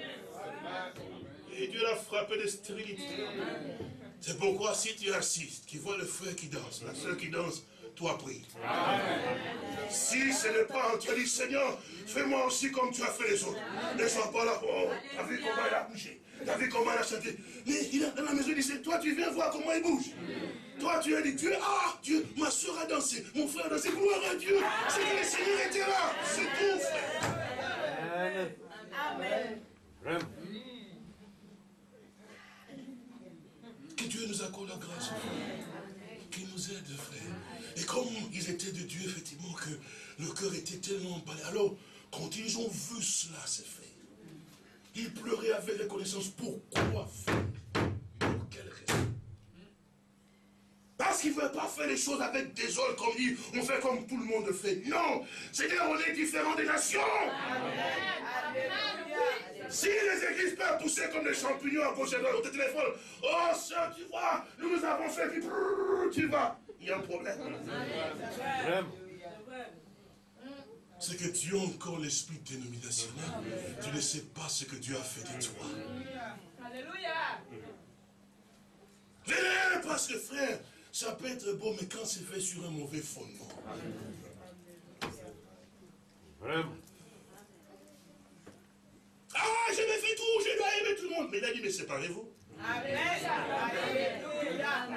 Et Dieu l'a frappé de stérilité. C'est pourquoi si tu assistes, tu vois le frère qui danse, la soeur qui danse, toi prie. Si ce n'est pas entre dit, Seigneur, fais-moi aussi comme tu as fait les autres. Ne sois pas là, oh, t'as vu comment il a bougé. T'as vu comment il a chanté. Mais il a dans la maison, il dit, toi tu viens voir comment il bouge. Toi tu as dit, Dieu, ah, Dieu, ma soeur a dansé, mon frère a dansé, gloire à Dieu. C'est que le Seigneur était là. C'est tout, frère. Amen. Amen. Que Dieu nous accorde la grâce, frère. Qu'il nous aide, frère. Et comme ils étaient de Dieu, effectivement, que le cœur était tellement emballé. Alors, quand ils ont vu cela se faire, ils pleuraient avec reconnaissance. Pourquoi faire? Pour quelle raison? Parce qu'ils ne veulent pas faire les choses avec des autres, comme dit, on fait comme tout le monde fait. Non, c'est-à-dire on est différents des nations. Amen. Si les églises peuvent pousser comme des champignons à gauche et à droite, au téléphone, oh sœur, tu vois, nous nous avons fait, puis brrr, tu vas, il y a un problème. Amen. C'est que tu as encore l'esprit dénominationnel. Tu ne sais pas ce que Dieu a fait de toi. Alléluia. Parce que frère, ça peut être beau, mais quand c'est fait sur un mauvais fondement. Vraiment. Ah, j'ai fait tout, je dois aimer tout le monde. Mais il a dit, mais séparez-vous. Alléluia.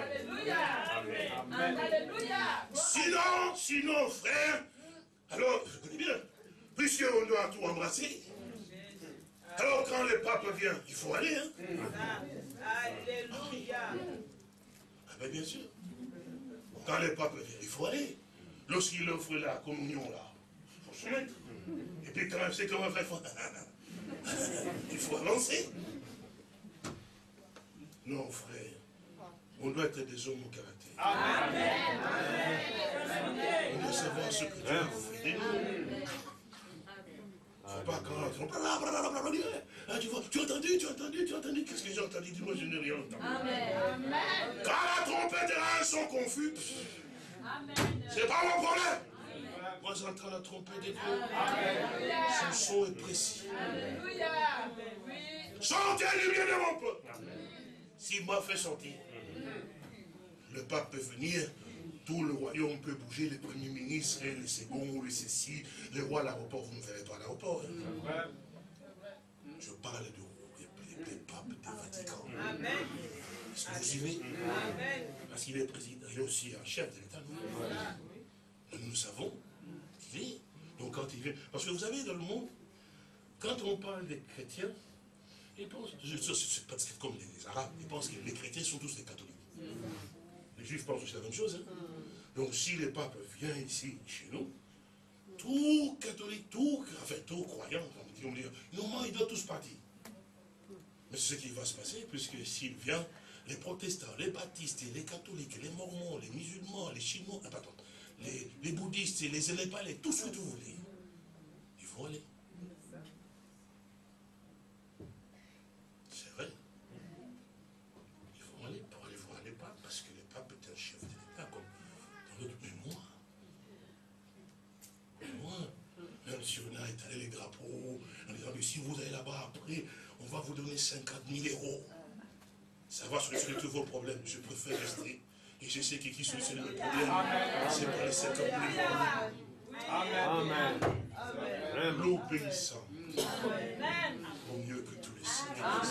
Alléluia. Sinon, sinon, frère, alors, je connais bien, puisqu'on doit tout embrasser, alors quand le pape vient, il faut aller. Hein? Alléluia. Ah ben bien sûr. Quand le pape vient, il faut aller. Lorsqu'il offre la communion, là, il faut se mettre. Et puis quand même, c'est comme un vrai frère. Il faut avancer. Non, frère, on doit être des hommes au caractère. Amen. On doit savoir ce que Dieu a fait de nous. Faut pas quand on ah, tu vois, tu as entendu, tu as entendu, tu as entendu. Qu'est-ce que j'ai entendu? Dis-moi, je n'ai rien entendu. Amen. Quand la trompette et la sont confus, c'est pas mon problème. Moi, j'entends la trompette de Dieu. Son son est précis. Chantez le bien de mon peuple. S'il m'a fait chanter, le pape peut venir, tout le royaume peut bouger, les premiers ministres, les seconds, les ceci, les rois à l'aéroport, vous ne verrez pas à l'aéroport. Hein. Je parle de des papes du Vatican. Est-ce que vous y venez? Parce qu'il est président, il est aussi un chef de l'État. Nous, nous savons qu'il vient. Donc quand il vient, parce que vous savez, dans le monde, quand on parle des chrétiens, ils pensent, c'est pas comme les Arabes, ils pensent que les chrétiens sont tous des catholiques. Les juifs pensent aussi la même chose. Hein? Donc si le pape vient ici, chez nous, tout catholique, tout, enfin tout croyant, on dit Ils vont dire, normalement, ils doivent tous partir. Mais c'est ce qui va se passer, puisque s'il vient, les protestants, les baptistes, les catholiques, les mormons, les musulmans, les chinois, ah, pardon, les, les bouddhistes, les népalais, tout ce que vous voulez, ils vont aller. C'est vrai. Ils vont aller pour aller voir les papes, parce que le pape est un chef de l'État, comme dans l'autre. Mais moi, moi, même si on a étalé les drapeaux, en disant, mais si vous allez là-bas après, on va vous donner cinquante mille euros. Ça va solutionner tous vos problèmes. Je préfère rester. Et je sais que qui solutionne le problème, c'est pas les cinquante mille euros. Amen. L'obéissant vaut mieux que tous les seigneurs.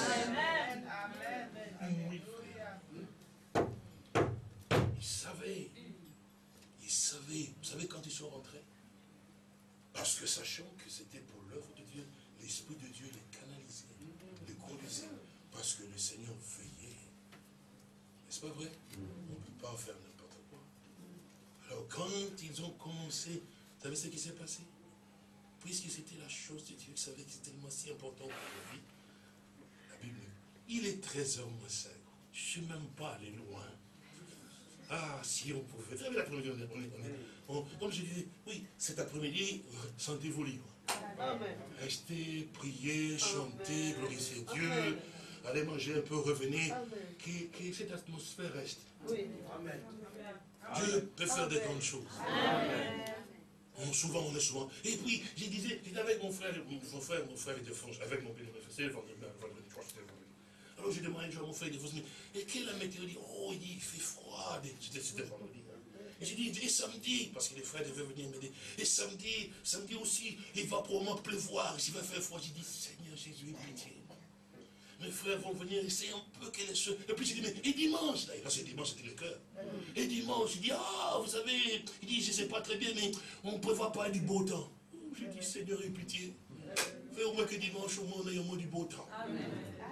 Oui, frère. Ils savaient. Ils savaient. Vous savez quand ils sont rentrés? Parce que sachant que c'était pour l'œuvre de Dieu, l'Esprit de Dieu les canalisait, les conduisait. Parce que le Seigneur veillait. N'est-ce pas vrai? On ne peut pas faire n'importe quoi. Alors quand ils ont commencé, vous savez ce qui s'est passé? Puisque c'était la chose de Dieu, vous savez que c'est tellement si important pour la vie. La Bible, il est treize heures moins cinq. Je ne suis même pas allé loin. Ah, si on pouvait. Vous savez, l'après-midi, on est, on est, on est, on, comme je disais, oui, cet après-midi, sentez-vous libre. Restez, priez, chantez, glorifiez Dieu. Amen. Allez manger un peu, revenez. Que, que cette atmosphère reste. Oui. Amen. Dieu peut faire des grandes choses. Amen. On, souvent, on est souvent. Et puis, je disais, j'étais avec mon frère, mon frère, mon frère était franche, avec mon père, c'est le vendredi, vendredi, je crois que c'était le vendredi. Alors j'ai demandé un jour à mon frère, il dit, et quelle est la météo? Il dit, oh, il dit, il fait froid. C'était vendredi. Et j'ai dit, et samedi, parce que les frères devaient venir m'aider. Et samedi, samedi aussi, il va probablement pleuvoir, il va faire froid. J'ai dit, Seigneur Jésus, pitié. Mes frères vont venir essayer un peu qu'elle est seule. Et puis j'ai dit, mais et dimanche, là, parce que dimanche c'était le cœur. Et dimanche, il dit, ah, vous savez, il dit, je ne sais pas très bien, mais on ne prévoit pas du beau temps. J'ai dit, Seigneur, aie pitié. Fais au moins que dimanche, au moins, on ait au moins du beau temps. Amen.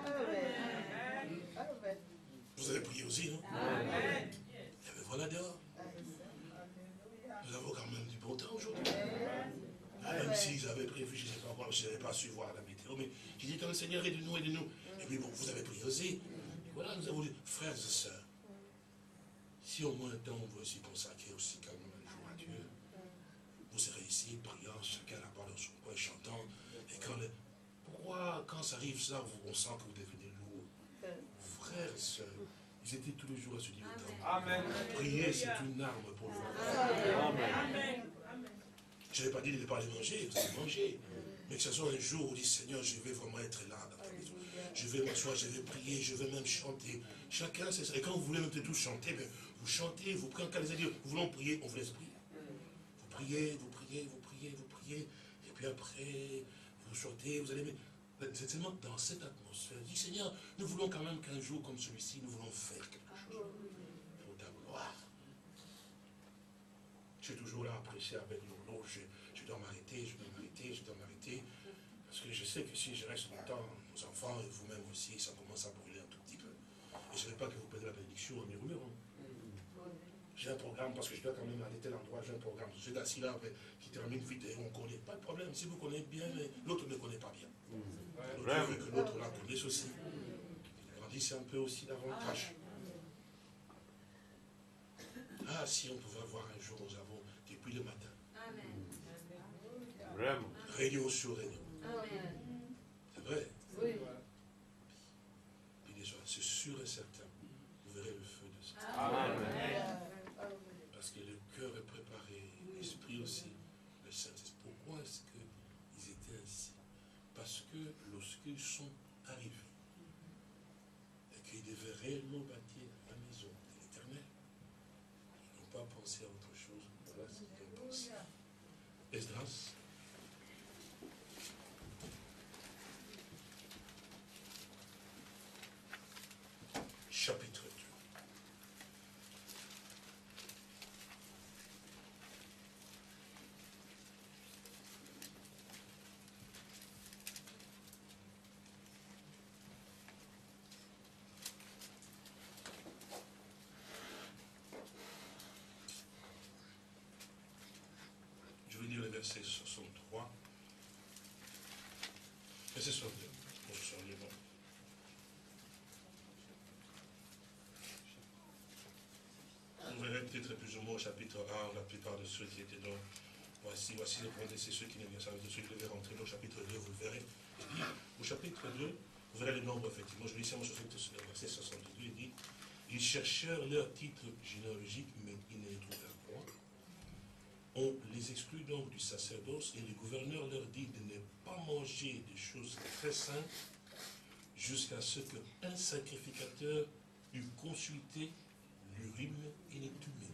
Vous avez prié aussi, non? Amen. Et bien voilà dehors. Nous avons quand même du beau temps aujourd'hui. Même si j'avais prévu, je ne sais pas quoi, je n'avais pas su voir la météo, mais j'ai dit, le Seigneur, aide-nous, aide-nous. Et puis bon, vous avez prié aussi. Et voilà, nous avons dit, frères et sœurs, si au moins un temps on veut aussi consacrer aussi quand même un jour à Dieu, vous serez ici, priant, chacun là-bas dans son coin, chantant. Et quand le... pourquoi, quand ça arrive ça, on sent que vous devenez lourd? Frères et sœurs, ils étaient tous les jours à se dire, Amen. Prier, c'est une arme pour le Amen. Amen. Je n'ai pas dit de ne pas aller manger, vous allez manger. Mais que ce soit un jour où on dit, Seigneur, je vais vraiment être là dans ta maison. Je vais m'asseoir, je vais prier, je vais même chanter. Chacun, c'est ça. Et quand vous voulez même tous chanter, bien, vous chantez, vous priez. Quand les dire, vous voulons prier, on vous laisse prier. Vous priez, vous priez, vous priez, vous priez. Et puis après, vous chantez, vous allez... C'est tellement dans cette atmosphère. Je dis, Seigneur, nous voulons quand même qu'un jour comme celui-ci, nous voulons faire quelque chose pour ta gloire. Je suis toujours là à prêcher avec nos lots. Je, je dois m'arrêter, je dois m'arrêter, je dois m'arrêter. Parce que je sais que si je reste longtemps, nos enfants et vous-même aussi, ça commence à brûler un tout petit peu. Et je ne veux pas que vous prenez la bénédiction en murmurant. J'ai un programme, parce que je dois quand même aller tel endroit, j'ai un programme. Je suis assis là, avec, qui termine vite et on ne connaît pas de problème. Si vous connaissez bien, mais l'autre ne connaît pas bien. Dieu veut que l'autre la connaisse aussi. Il grandisse un peu aussi davantage. Ah, si on pouvait voir un jour, nous avons, depuis le matin, Amen. Réunion sur réunion. C'est vrai. Oui. Puis déjà, c'est sûr et certain, vous verrez le feu de ça. Amen. Parce que le cœur est préparé, l'esprit aussi, le Saint-Esprit. Pourquoi est-ce qu'ils étaient ainsi? Parce que lorsqu'ils sont arrivés et qu'ils devaient réellement bâtir la maison de l'Éternel, ils n'ont pas pensé à autre chose. Voilà ce qu'ils ont pensé. Esdras. Chapitre deux. Je vais lire le verset soixante-trois Que ce soit bien. Que ce soit bien. On verrait peut-être plus ou moins au chapitre un, la plupart de ceux qui étaient dans. Voici, voici le point, c'est ceux qui ne viennent pas, ceux qui devaient rentrer dans le chapitre deux, vous le verrez. Il dit, au chapitre deux, vous verrez le nombre, effectivement. Je lis ça, moi, je fais le verset soixante-deux, il dit, ils cherchèrent leur titre généalogique, mais ils ne les trouvèrent point. On les exclut donc du sacerdoce, et le gouverneur leur dit de ne pas manger des choses très saintes jusqu'à ce qu'un sacrificateur eût consulté l'Urim et les Thummim.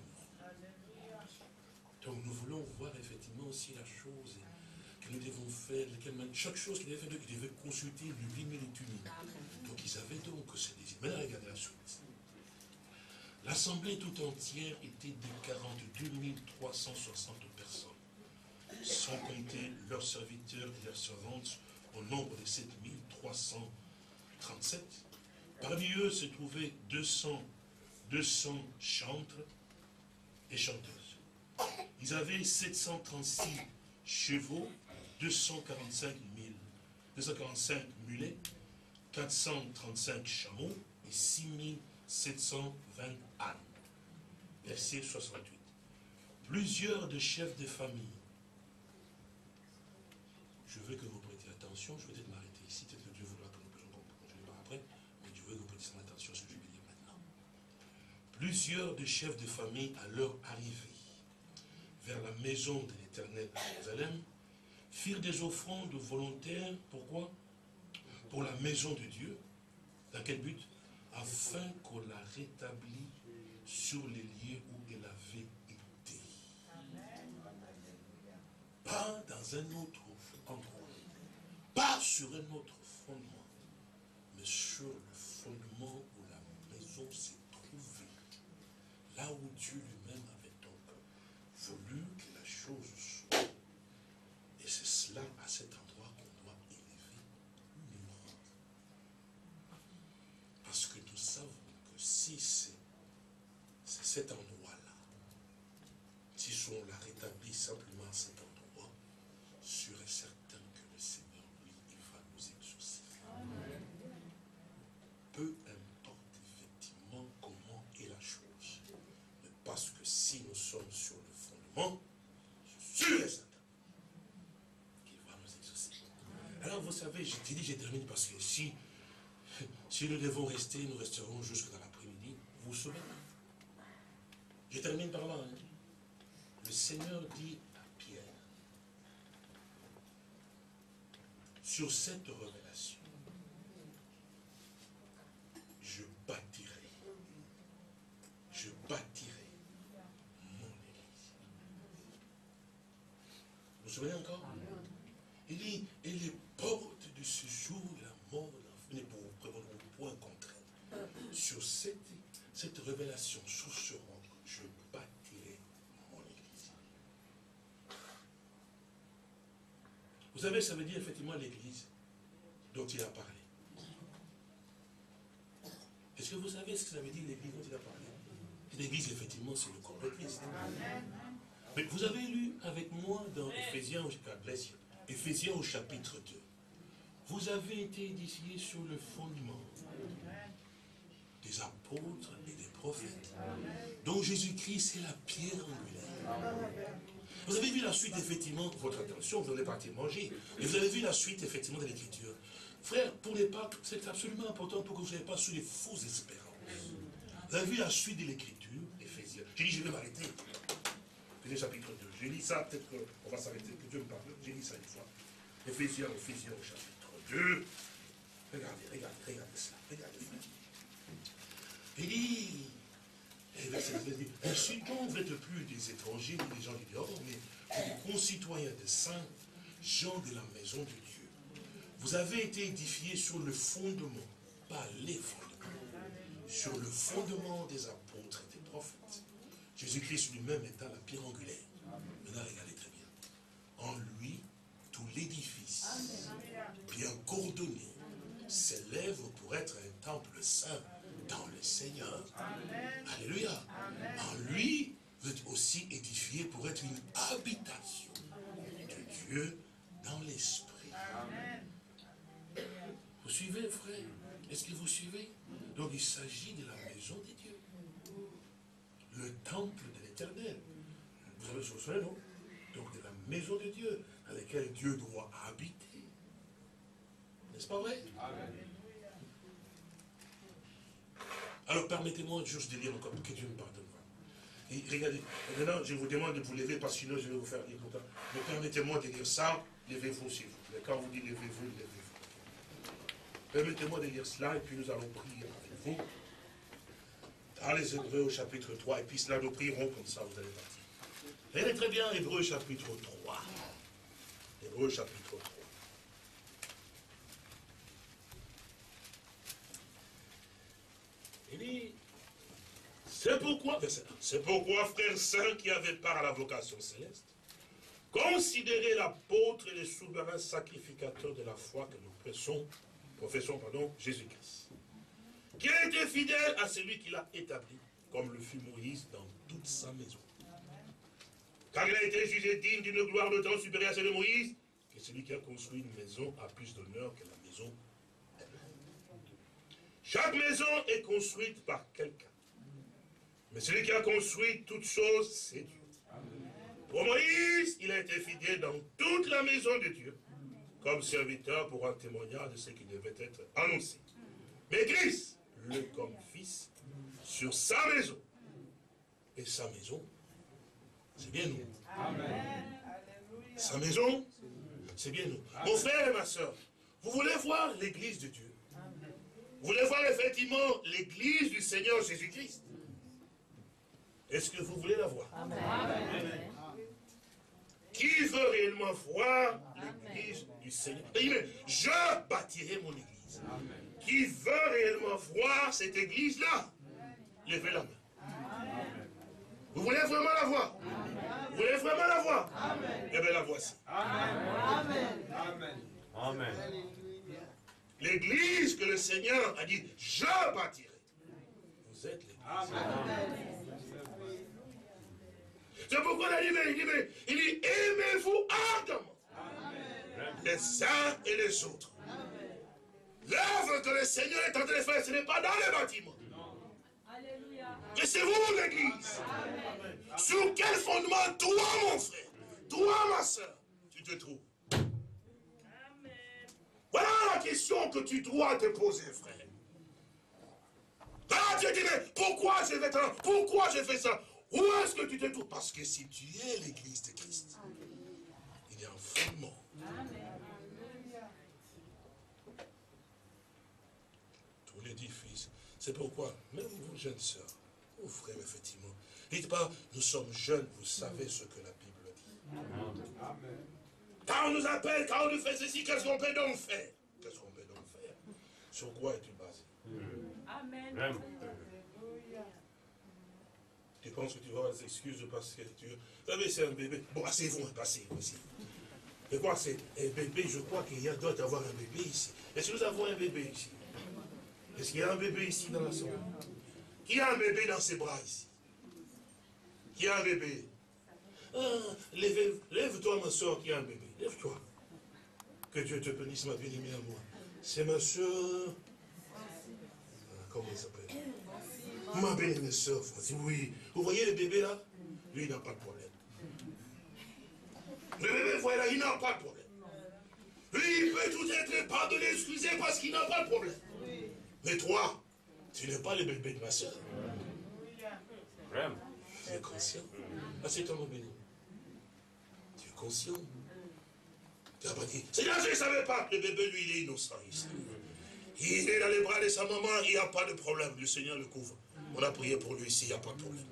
Donc nous voulons voir effectivement aussi la chose que nous devons faire, chaque chose qu'ils devaient faire, ils devaient consulter l'Urim et les Thummim. Donc ils avaient donc ce désir. Maintenant regardez la suite. L'assemblée tout entière était de quarante-deux mille trois cent soixante personnes, sans compter leurs serviteurs et leurs servantes, au nombre de sept mille trois cent trente-sept. Parmi eux se trouvaient deux cents, deux cents chantres et chanteuses. Ils avaient sept cent trente-six chevaux, deux cent quarante-cinq mille, deux cent quarante-cinq mulets, quatre cent trente-cinq chameaux et six mille sept cent vingt ânes. Verset soixante-huit. Plusieurs de chefs de famille. Je veux que vous prêtiez attention, je vais peut-être m'arrêter ici, peut-être que Dieu voudra que nous puissions continuer par après, mais je veux que vous prêtiez attention à ce que je vais dire maintenant. Plusieurs de chefs de famille, à leur arrivée vers la maison de l'Éternel à Jérusalem, firent des offrandes volontaires. Pourquoi? Pour la maison de Dieu. Dans quel but? Afin qu'on la rétablisse sur les lieux où elle avait été. Pas dans un autre endroit. Pas sur un autre fondement. Mais sur le fondement où la maison s'est trouvée. Là où Dieu lui-même avait donc voulu que la chose soit. Et c'est cela, à cet endroit, qu'on doit élever nullement. Parce que nous savons que si c'est cet endroit-là, si on la rétablit simplement à cet endroit, sûr et certain que le Seigneur, lui, il va nous exaucer. Amen. Peu importe effectivement comment est la chose, mais parce que si nous sommes sur le fondement, sûr et certain qu'il va nous exaucer. Alors vous savez, je te dis, je termine parce que si, si nous devons rester, nous resterons jusque dans l'après-midi. Vous vous souvenez? Je termine par là. Hein. Le Seigneur dit à Pierre, sur cette révélation, je bâtirai, je bâtirai mon Église. Vous vous souvenez encore? Il dit, et les portes de ce jour, la mort, ne pourront point contraindre. Sur cette, cette révélation, sur ce roc, je bâtirai mon Église. Vous savez, ça veut dire effectivement l'Église dont il a parlé. Est-ce que vous savez ce que ça veut dire l'Église dont il a parlé? L'Église, effectivement, c'est le corps de Christ. Mais vous avez lu avec moi dans Éphésiens, Éphésiens au chapitre deux. Vous avez été édifiés sur le fondement des apôtres et des prophètes, dont Jésus-Christ est la pierre angulaire. Vous avez vu la suite, effectivement, votre attention, vous allez partir manger, et vous avez vu la suite, effectivement, de l'Écriture. Frère, pour les papes, c'est absolument important pour que vous ne soyez pas sur les fausses espérances. Vous avez vu la suite de l'Écriture, Éphésiens. J'ai dit, je vais m'arrêter. Éphésiens chapitre deux. J'ai lu ça, peut-être qu'on va s'arrêter, que Dieu me parle. J'ai lu ça une fois. Éphésiens, Éphésiens au chapitre deux. Regardez, regardez, regardez cela. Regardez, frère. Il dit, et verset dix, dit, ainsi donc vous n'êtes plus des étrangers ni des gens du dehors, mais des concitoyens des saints, gens de la maison de Dieu. Vous avez été édifiés sur le fondement, pas les fondements, sur le fondement des apôtres et des prophètes. Jésus-Christ lui-même étant la pierre angulaire. Maintenant, regardez très bien. En lui, tout l'édifice, bien coordonné, s'élève pour être un temple saint dans le Seigneur. Amen. Alléluia. Amen. En lui, vous êtes aussi édifiés pour être une habitation de Dieu dans l'esprit. suivez, frère? Est-ce que vous suivez? Donc il s'agit de la maison de Dieu. Le temple de l'éternel. Vous avez ce souvenez, non? Donc de la maison de Dieu, dans laquelle Dieu doit habiter. N'est-ce pas vrai? Amen. Alors permettez-moi juste de lire encore, que Dieu me pardonne. Et regardez, maintenant je vous demande de vous lever, parce que sinon je vais vous faire dire tout le temps. Mais permettez-moi de lire ça, levez-vous s'il vous plaît. Quand vous dites levez-vous, levez-vous. Permettez-moi de lire cela, et puis nous allons prier avec vous. Dans les Hébreux au chapitre trois, et puis cela nous prierons comme ça, vous allez partir. Regardez très bien, Hébreux chapitre trois. Hébreux chapitre trois. Il dit, c'est pourquoi, c'est pourquoi, frères saints qui avaient part à la vocation céleste, considérez l'apôtre et le souverain sacrificateur de la foi que nous professons, professons pardon, Jésus-Christ, qui a été fidèle à celui qui l'a établi, comme le fut Moïse dans toute sa maison. Car il a été jugé digne d'une gloire d'autant supérieure à celle de Moïse, que celui qui a construit une maison a plus d'honneur que la maison. Chaque maison est construite par quelqu'un. Mais celui qui a construit toutes choses, c'est Dieu. Pour Moïse, il a été fidèle dans toute la maison de Dieu, comme serviteur pour un témoignage de ce qui devait être annoncé. Mais Christ, le comme fils, sur sa maison. Et sa maison, c'est bien nous. Amen. Sa maison, c'est bien nous. Amen. Mon frère et ma soeur, vous voulez voir l'église de Dieu? Vous voulez voir effectivement l'église du Seigneur Jésus-Christ? Est-ce que vous voulez la voir? Amen. Amen. Qui veut réellement voir l'église du Seigneur? Il dit, je bâtirai mon église. Amen. Qui veut réellement voir cette église-là? Levez la main. Amen. Vous voulez vraiment la voir? Amen. Vous voulez vraiment la voir? Amen. Eh bien la voici. Amen. Amen. Amen. L'église que le Seigneur a dit, je bâtirai. Vous êtes l'église. Amen. C'est pourquoi il dit, il dit, il dit aimez-vous ardemment les uns et les autres. L'œuvre que le Seigneur est en train de faire, ce n'est pas dans les bâtiments. Mais c'est vous l'église. Sur quel fondement, toi mon frère, toi ma soeur, tu te trouves? Voilà la question que tu dois te poser, frère. Ah, tu te dis, mais pourquoi je vais faire, pourquoi je fais ça? Où est-ce que tu te trouves? Parce que si tu es l'église de Christ, il y a un fondement. Tout l'édifice. C'est pourquoi, même vous, jeunes sœurs, vos frères, effectivement, dites pas, nous sommes jeunes, vous savez ce que la Bible dit. Amen. Quand on nous appelle, quand on nous fait ceci, qu'est-ce qu'on peut donc faire? Qu'est-ce qu'on peut donc faire? Sur quoi es-tu basé? Amen. Amen. Tu penses que tu vas avoir des excuses parce que tu... Vous savez, c'est un bébé. Bon, asseyez-vous, passez-vous ici. Et quoi, c'est un bébé, je crois qu'il y a d'autres d'avoir un bébé ici. Est-ce que nous avons un bébé ici? Est-ce qu'il y a un bébé ici dans la salle? Qui a un bébé dans ses bras ici? Qui a un bébé? Ah, lève-toi, ma soeur, qui a un bébé. Lève-toi. Que Dieu te bénisse, ma bien-aimée à moi. C'est ma soeur. Comment elle s'appelle? Ma bien-aimée soeur, oui. Vous voyez le bébé là? Lui, il n'a pas de problème. Le bébé, voilà, il n'a pas de problème. Lui, il peut tout être pardonné, excusé, parce qu'il n'a pas de problème. Mais toi, tu n'es pas le bébé de ma soeur. Tu es conscient? Ah, c'est ton béni. Tu es conscient? Tu n'as pas dit, Seigneur, je ne savais pas. Le bébé, lui, il est innocent ici. Il est dans les bras de sa maman, il n'y a pas de problème. Le Seigneur le couvre. On a prié pour lui ici, il n'y a pas de problème.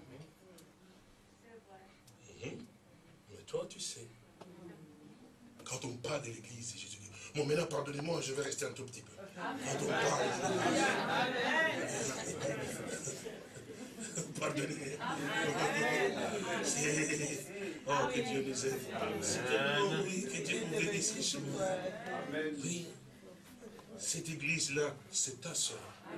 Mmh. Mais toi, tu sais, quand on parle de l'église, Jésus dit, bon, maintenant, pardonnez-moi, je vais rester un tout petit peu. Quand on parle de pardonnez. Oh, que Dieu nous aide. Oh, oui, que Dieu nous bénisse richement. Oui. Cette église-là, c'est ta soeur.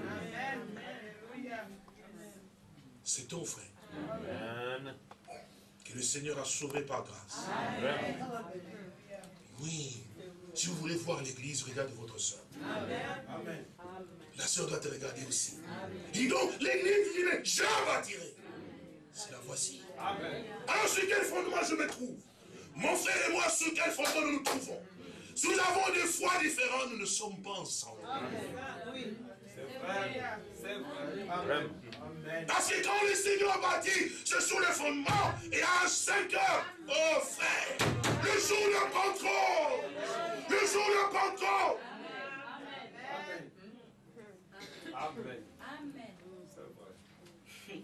C'est ton frère. Amen. Que le Seigneur a sauvé par grâce. Amen. Oui. Si vous voulez voir l'église, regarde votre soeur. Amen. La soeur doit te regarder aussi. Dis donc, l'église, dis, mais je bâtirai. C'est la voici. Amen. Alors, sur quel fondement je me trouve? Mon frère et moi, sur quel fondement nous nous trouvons? Si nous avons des foi différentes, nous ne sommes pas ensemble. Oui. C'est vrai. C'est vrai. Amen. Amen. Parce que quand le Seigneur bâtit, c'est sur le fondement. Et à cinq heures, oh frère, le jour de Pentecôte, le jour de Pentecôte. Amen. Amen. Amen. C'est vrai.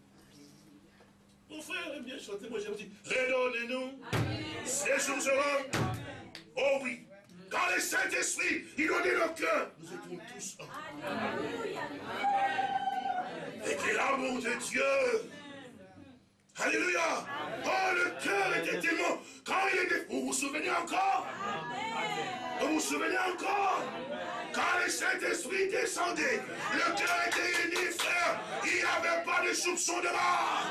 Mon frère aime bien chanter, moi j'aime dire, redonnez-nous ces jours-là. Oh oui, quand le Saint-Esprit, il donnait nos cœurs, nous étions tous un. Alléluia. Et que l'amour de Dieu, alléluia, oh le cœur était tellement, quand il était, vous vous souvenez encore? Vous vous souvenez encore? Quand le Saint-Esprit descendait, le cœur était uni, frère, il n'y avait pas de soupçon de mort.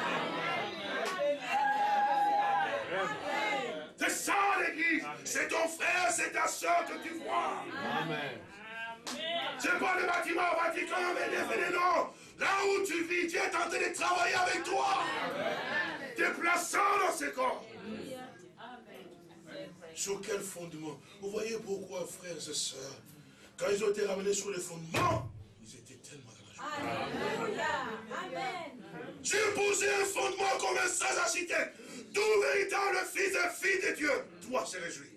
C'est ça l'église, c'est ton frère, c'est ta soeur que tu vois. Amen. C'est pas le bâtiment au Vatican, venez, venez, non. Là où tu vis, Dieu est en train de travailler avec toi. Déplaçant dans ce corps. Sur quel fondement? Vous voyez pourquoi, frères et sœurs, quand ils ont été ramenés sur le fondement, ils étaient tellement dans la joie. Alléluia. Amen. J'ai posé un fondement comme un sans architecte. Tout véritable fils et fille de Dieu doit se réjouir.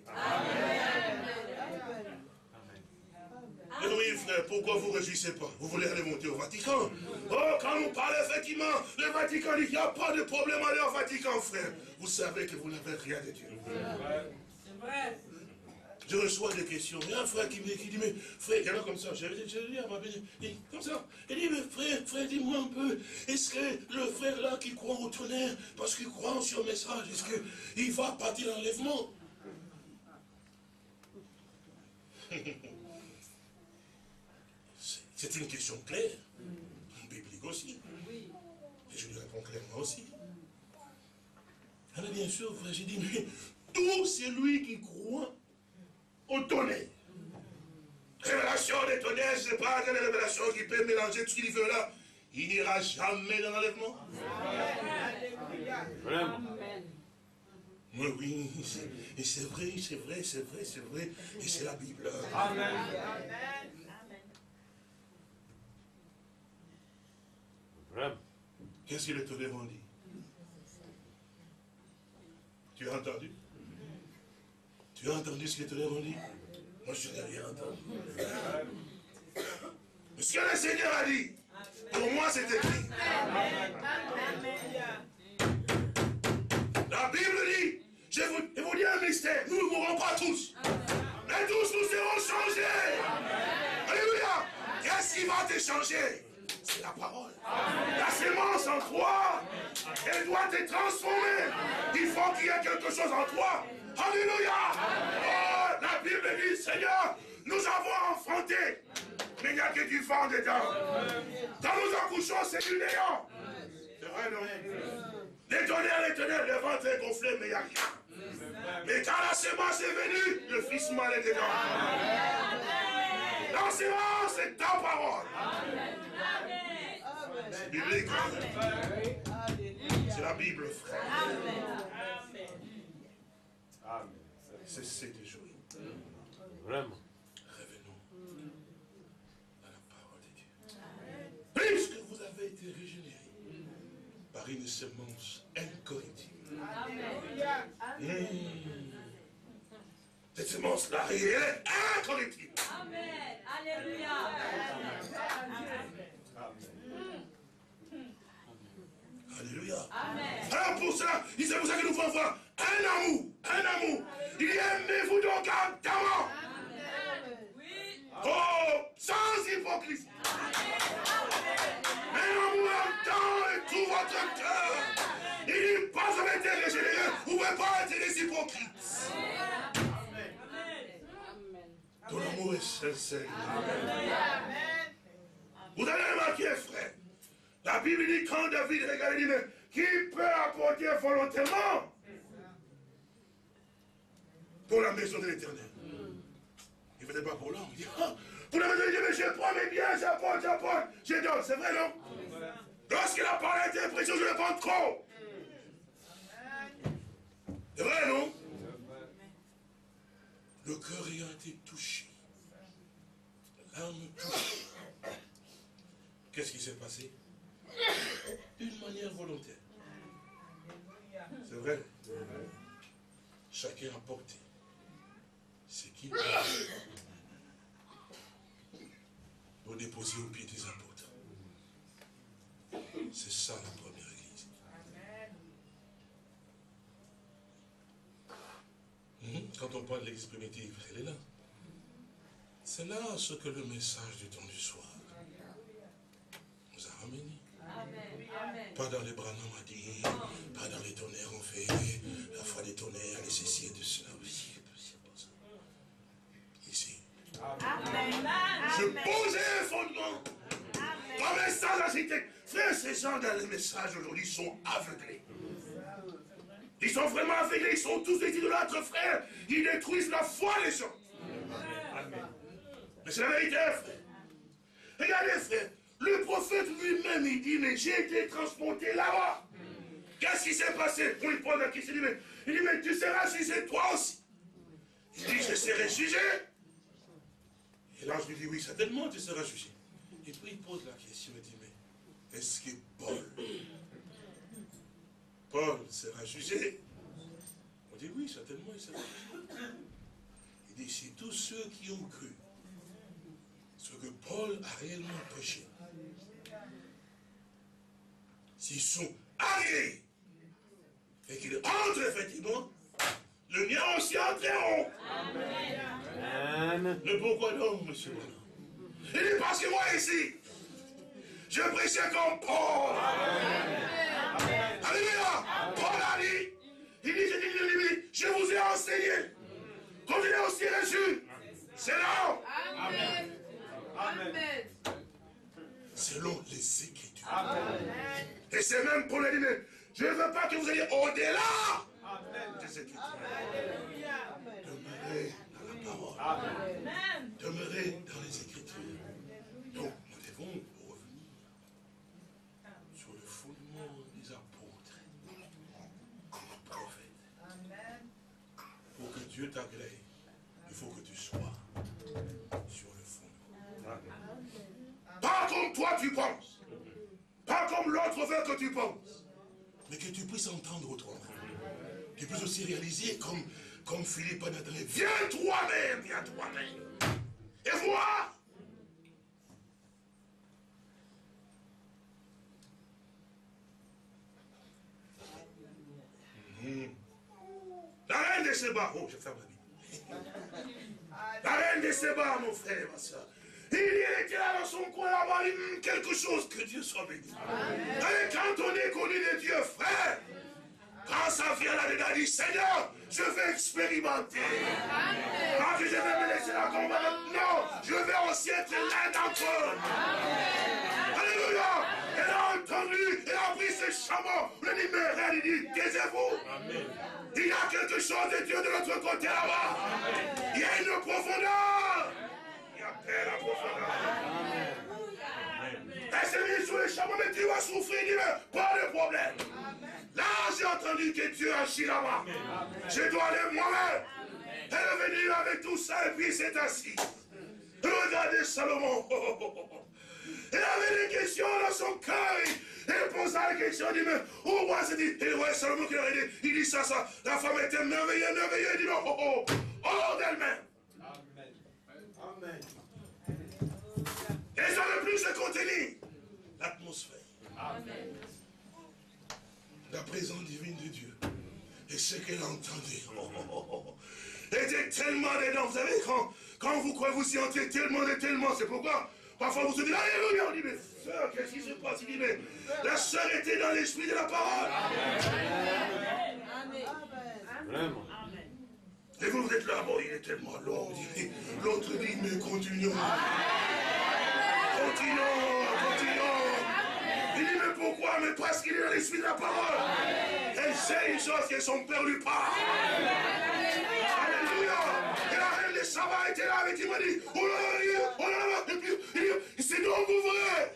Mais oui, frère, pourquoi vous ne réjouissez pas? Vous voulez aller monter au Vatican? Oh, quand on parle effectivement, le Vatican dit qu'il n'y a pas de problème à aller au Vatican, frère. Vous savez que vous n'avez rien de Dieu. C'est vrai. Je reçois des questions. Il y a un frère qui me qui dit, mais frère, il y en a comme ça. Je lui dis à ma béni, comme ça. Il dit, mais frère, frère, dis-moi un peu, est-ce que le frère là qui croit au tonnerre, parce qu'il croit sur le message, est-ce qu'il va partir l'enlèvement? C'est une question claire, biblique aussi. Et je lui réponds clairement aussi. Alors bien sûr, frère, j'ai dit, mais tout celui qui croit au tonnerre. Révélation des tonnerres, je ne sais pas quelle révélation qui peut mélanger tout ce qu'il veut là. Il n'ira jamais dans l'enlèvement. Vraiment. Oui, oui, et c'est vrai, c'est vrai, c'est vrai, c'est vrai. Et c'est la Bible. Amen. Vraiment. Qu'est-ce que les tonnerres ont dit? Tu as entendu? Tu as entendu ce que les tonnerres ont dit? Moi, je n'ai rien entendu. Mais ce que le Seigneur a dit, pour moi, c'est écrit. La Bible dit, je vous, je vous dis un mystère, nous ne mourrons pas tous. Mais tous nous serons changés. Alléluia. Qu'est-ce qui va te changer? C'est la parole. La sémence en toi, elle doit te transformer. Il faut qu'il y ait quelque chose en toi. Alléluia. Oh, la Bible dit, Seigneur, nous avons enfanté, mais il n'y a que du vent dedans. Quand nous accouchons, c'est du néant. C'est vrai, non? Les tonnerres, les tonnerres, le ventre est gonflé, mais il n'y a rien. Mais quand la sémence est venue, le fils mâle est dedans. La sémence, c'est ta parole. C'est biblique. C'est la Bible, frère. Amen. Cessez de jouer. Vraiment. Revenons à la parole de Dieu. Puisque vous avez été régénérés par une semence incorruptible. Mmh. Cette semence-là, elle est incorruptible. Amen. Alléluia. Alléluia. Amen. Alors pour cela, c'est pour ça que nous pouvons voir un amour, un amour. Il dit aimez-vous donc ardemment. Oui. Oh, sans hypocrisie. Un amour ardent et tout votre cœur. Il dit pas vous avez été régénéré, vous ne pouvez pas être des hypocrites. Ton amour est sincère. Vous avez remarqué, frère, la Bible dit quand David regarde, il dit, mais qui peut apporter volontairement pour la maison de l'Éternel? Il ne venait pas pour l'homme. Il dit, ah, vous l'avez dit, mais je prends mes biens, j'apporte, j'apporte, je donne. C'est vrai, non? Lorsqu'il a parlé d'interprétation, je le prends trop. C'est vrai, non? Le cœur ayant été touché, l'âme touchée. Qu'est-ce qui s'est passé? D'une manière volontaire. C'est vrai. Chacun a porté ce qu'il peut pour déposer au pied des apôtres. C'est ça la première église. Hum, Quand on parle de l'église primitive, elle est là. C'est là ce que le message du temps du soir nous a ramené. Amen. Pas dans les Branham a dit, pas dans les tonnerres on fait, la foi des tonnerres a nécessité de cela aussi. C'est pas ça. Ici. Amen. Je posais un fondement. Comme un sage architecte. Frère, ces gens dans les messages aujourd'hui sont aveuglés. Ils sont vraiment aveuglés, ils sont tous des idolâtres, frère. Ils détruisent la foi des gens. Mais c'est la vérité, frère. Regardez, frère. Le prophète lui-même, il dit, mais j'ai été transporté là-bas. Qu'est-ce qui s'est passé? On lui pose la question, il dit, mais, il dit, mais tu seras jugé toi aussi. Il dit, je serai jugé. Et l'ange lui dit, oui, certainement tu seras jugé. Et puis il pose la question, il dit, mais est-ce que Paul, Paul sera jugé? On dit, oui, certainement il sera jugé. Il dit, c'est tous ceux qui ont cru ce que Paul a réellement prêché. S'ils sont arrivés et qu'ils entrent effectivement, le mien aussi entreront. Amen. Le pourquoi donc, monsieur Branham? Il dit parce que moi ici, je prêchais comme Paul. Amen. Alléluia. Paul a dit, il dit, je, dis, je, dis, je vous ai enseigné, comme je l'ai aussi reçu. C'est là. Amen. Amen. Selon les Écritures. Amen. Et c'est même pour le dire, mais je ne veux pas que vous ayez au-delà des Écritures. Demeurez dans la parole. Amen. Demeurez dans les Écritures. Donc, nous devons revenir sur le fondement des apôtres, des prophètes. Pour que Dieu t'agrée, il faut que tu sois sur le fondement. Pas comme toi tu penses. Pas comme l'autre veut que tu penses. Mais que tu puisses entendre autrement. Tu puisses aussi réaliser comme, comme Philippe a dit, viens toi-même, viens toi-même. Et vois. Mmh. La reine de Séba, oh je ferme la Bible. La reine de Séba, mon frère, ma soeur. Il était là dans son coin là-bas, il dit quelque chose, que Dieu soit béni. Et quand on est connu de Dieu, frère, quand ça vient là-dedans, il dit, Seigneur, je vais expérimenter. Quand je vais me laisser la combattre, non, je vais aussi être l'un d'entre eux. Alléluia. Elle a entendu, elle a pris ses chameaux. Le numéro, il dit, taisez-vous. Il y a quelque chose de Dieu de l'autre côté là-bas. Il y a une profondeur. Paix, la profondeur. Elle s'est mise sous les chameaux, mais tu vas souffrir, il dit, mais pas de problème. Là, j'ai entendu que Dieu agit là-bas. Je dois aller moi-même. Elle est venue avec tout ça et puis s'est assise. Regardez Salomon. Elle avait des questions dans son cœur. Elle posa la question, elle dit, mais où moi c'est dit, et ouais, Salomon qui leur a dit, il dit ça, ça. La femme était merveilleuse, merveilleuse, il dit, non, oh, oh, hors d'elle-même. Amen. Et ça ne plus se contenir l'atmosphère. Amen. La présence divine de Dieu. Et ce qu'elle entendait oh, oh, oh, était tellement dedans. Vous savez, quand, quand vous croyez vous y entrez tellement et tellement, c'est pourquoi parfois vous se dites, alléluia, on dit, mais sœur, qu'est-ce qui se passe? Il dit, mais la sœur était dans l'esprit de la parole. Amen. Amen. Vraiment. Et vous, vous êtes là, bon, il est tellement long. L'autre dit, mais continuons. Continuons, continuons. Il dit, mais pourquoi? Mais parce qu'il est dans l'esprit de la parole. Elle sait une chose que son père lui parle. Alléluia. Et la reine de ça va être là avec il m'a dit, oh là là, oh là là, et puis, il c'est donc vrai.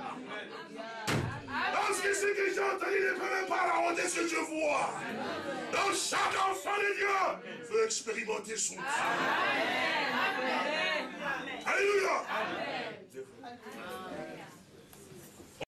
Parce que ce que j'ai entendu ne peut même pas raconter ce que je vois. Donc chaque enfant de Dieu veut expérimenter son Dieu. Alléluia.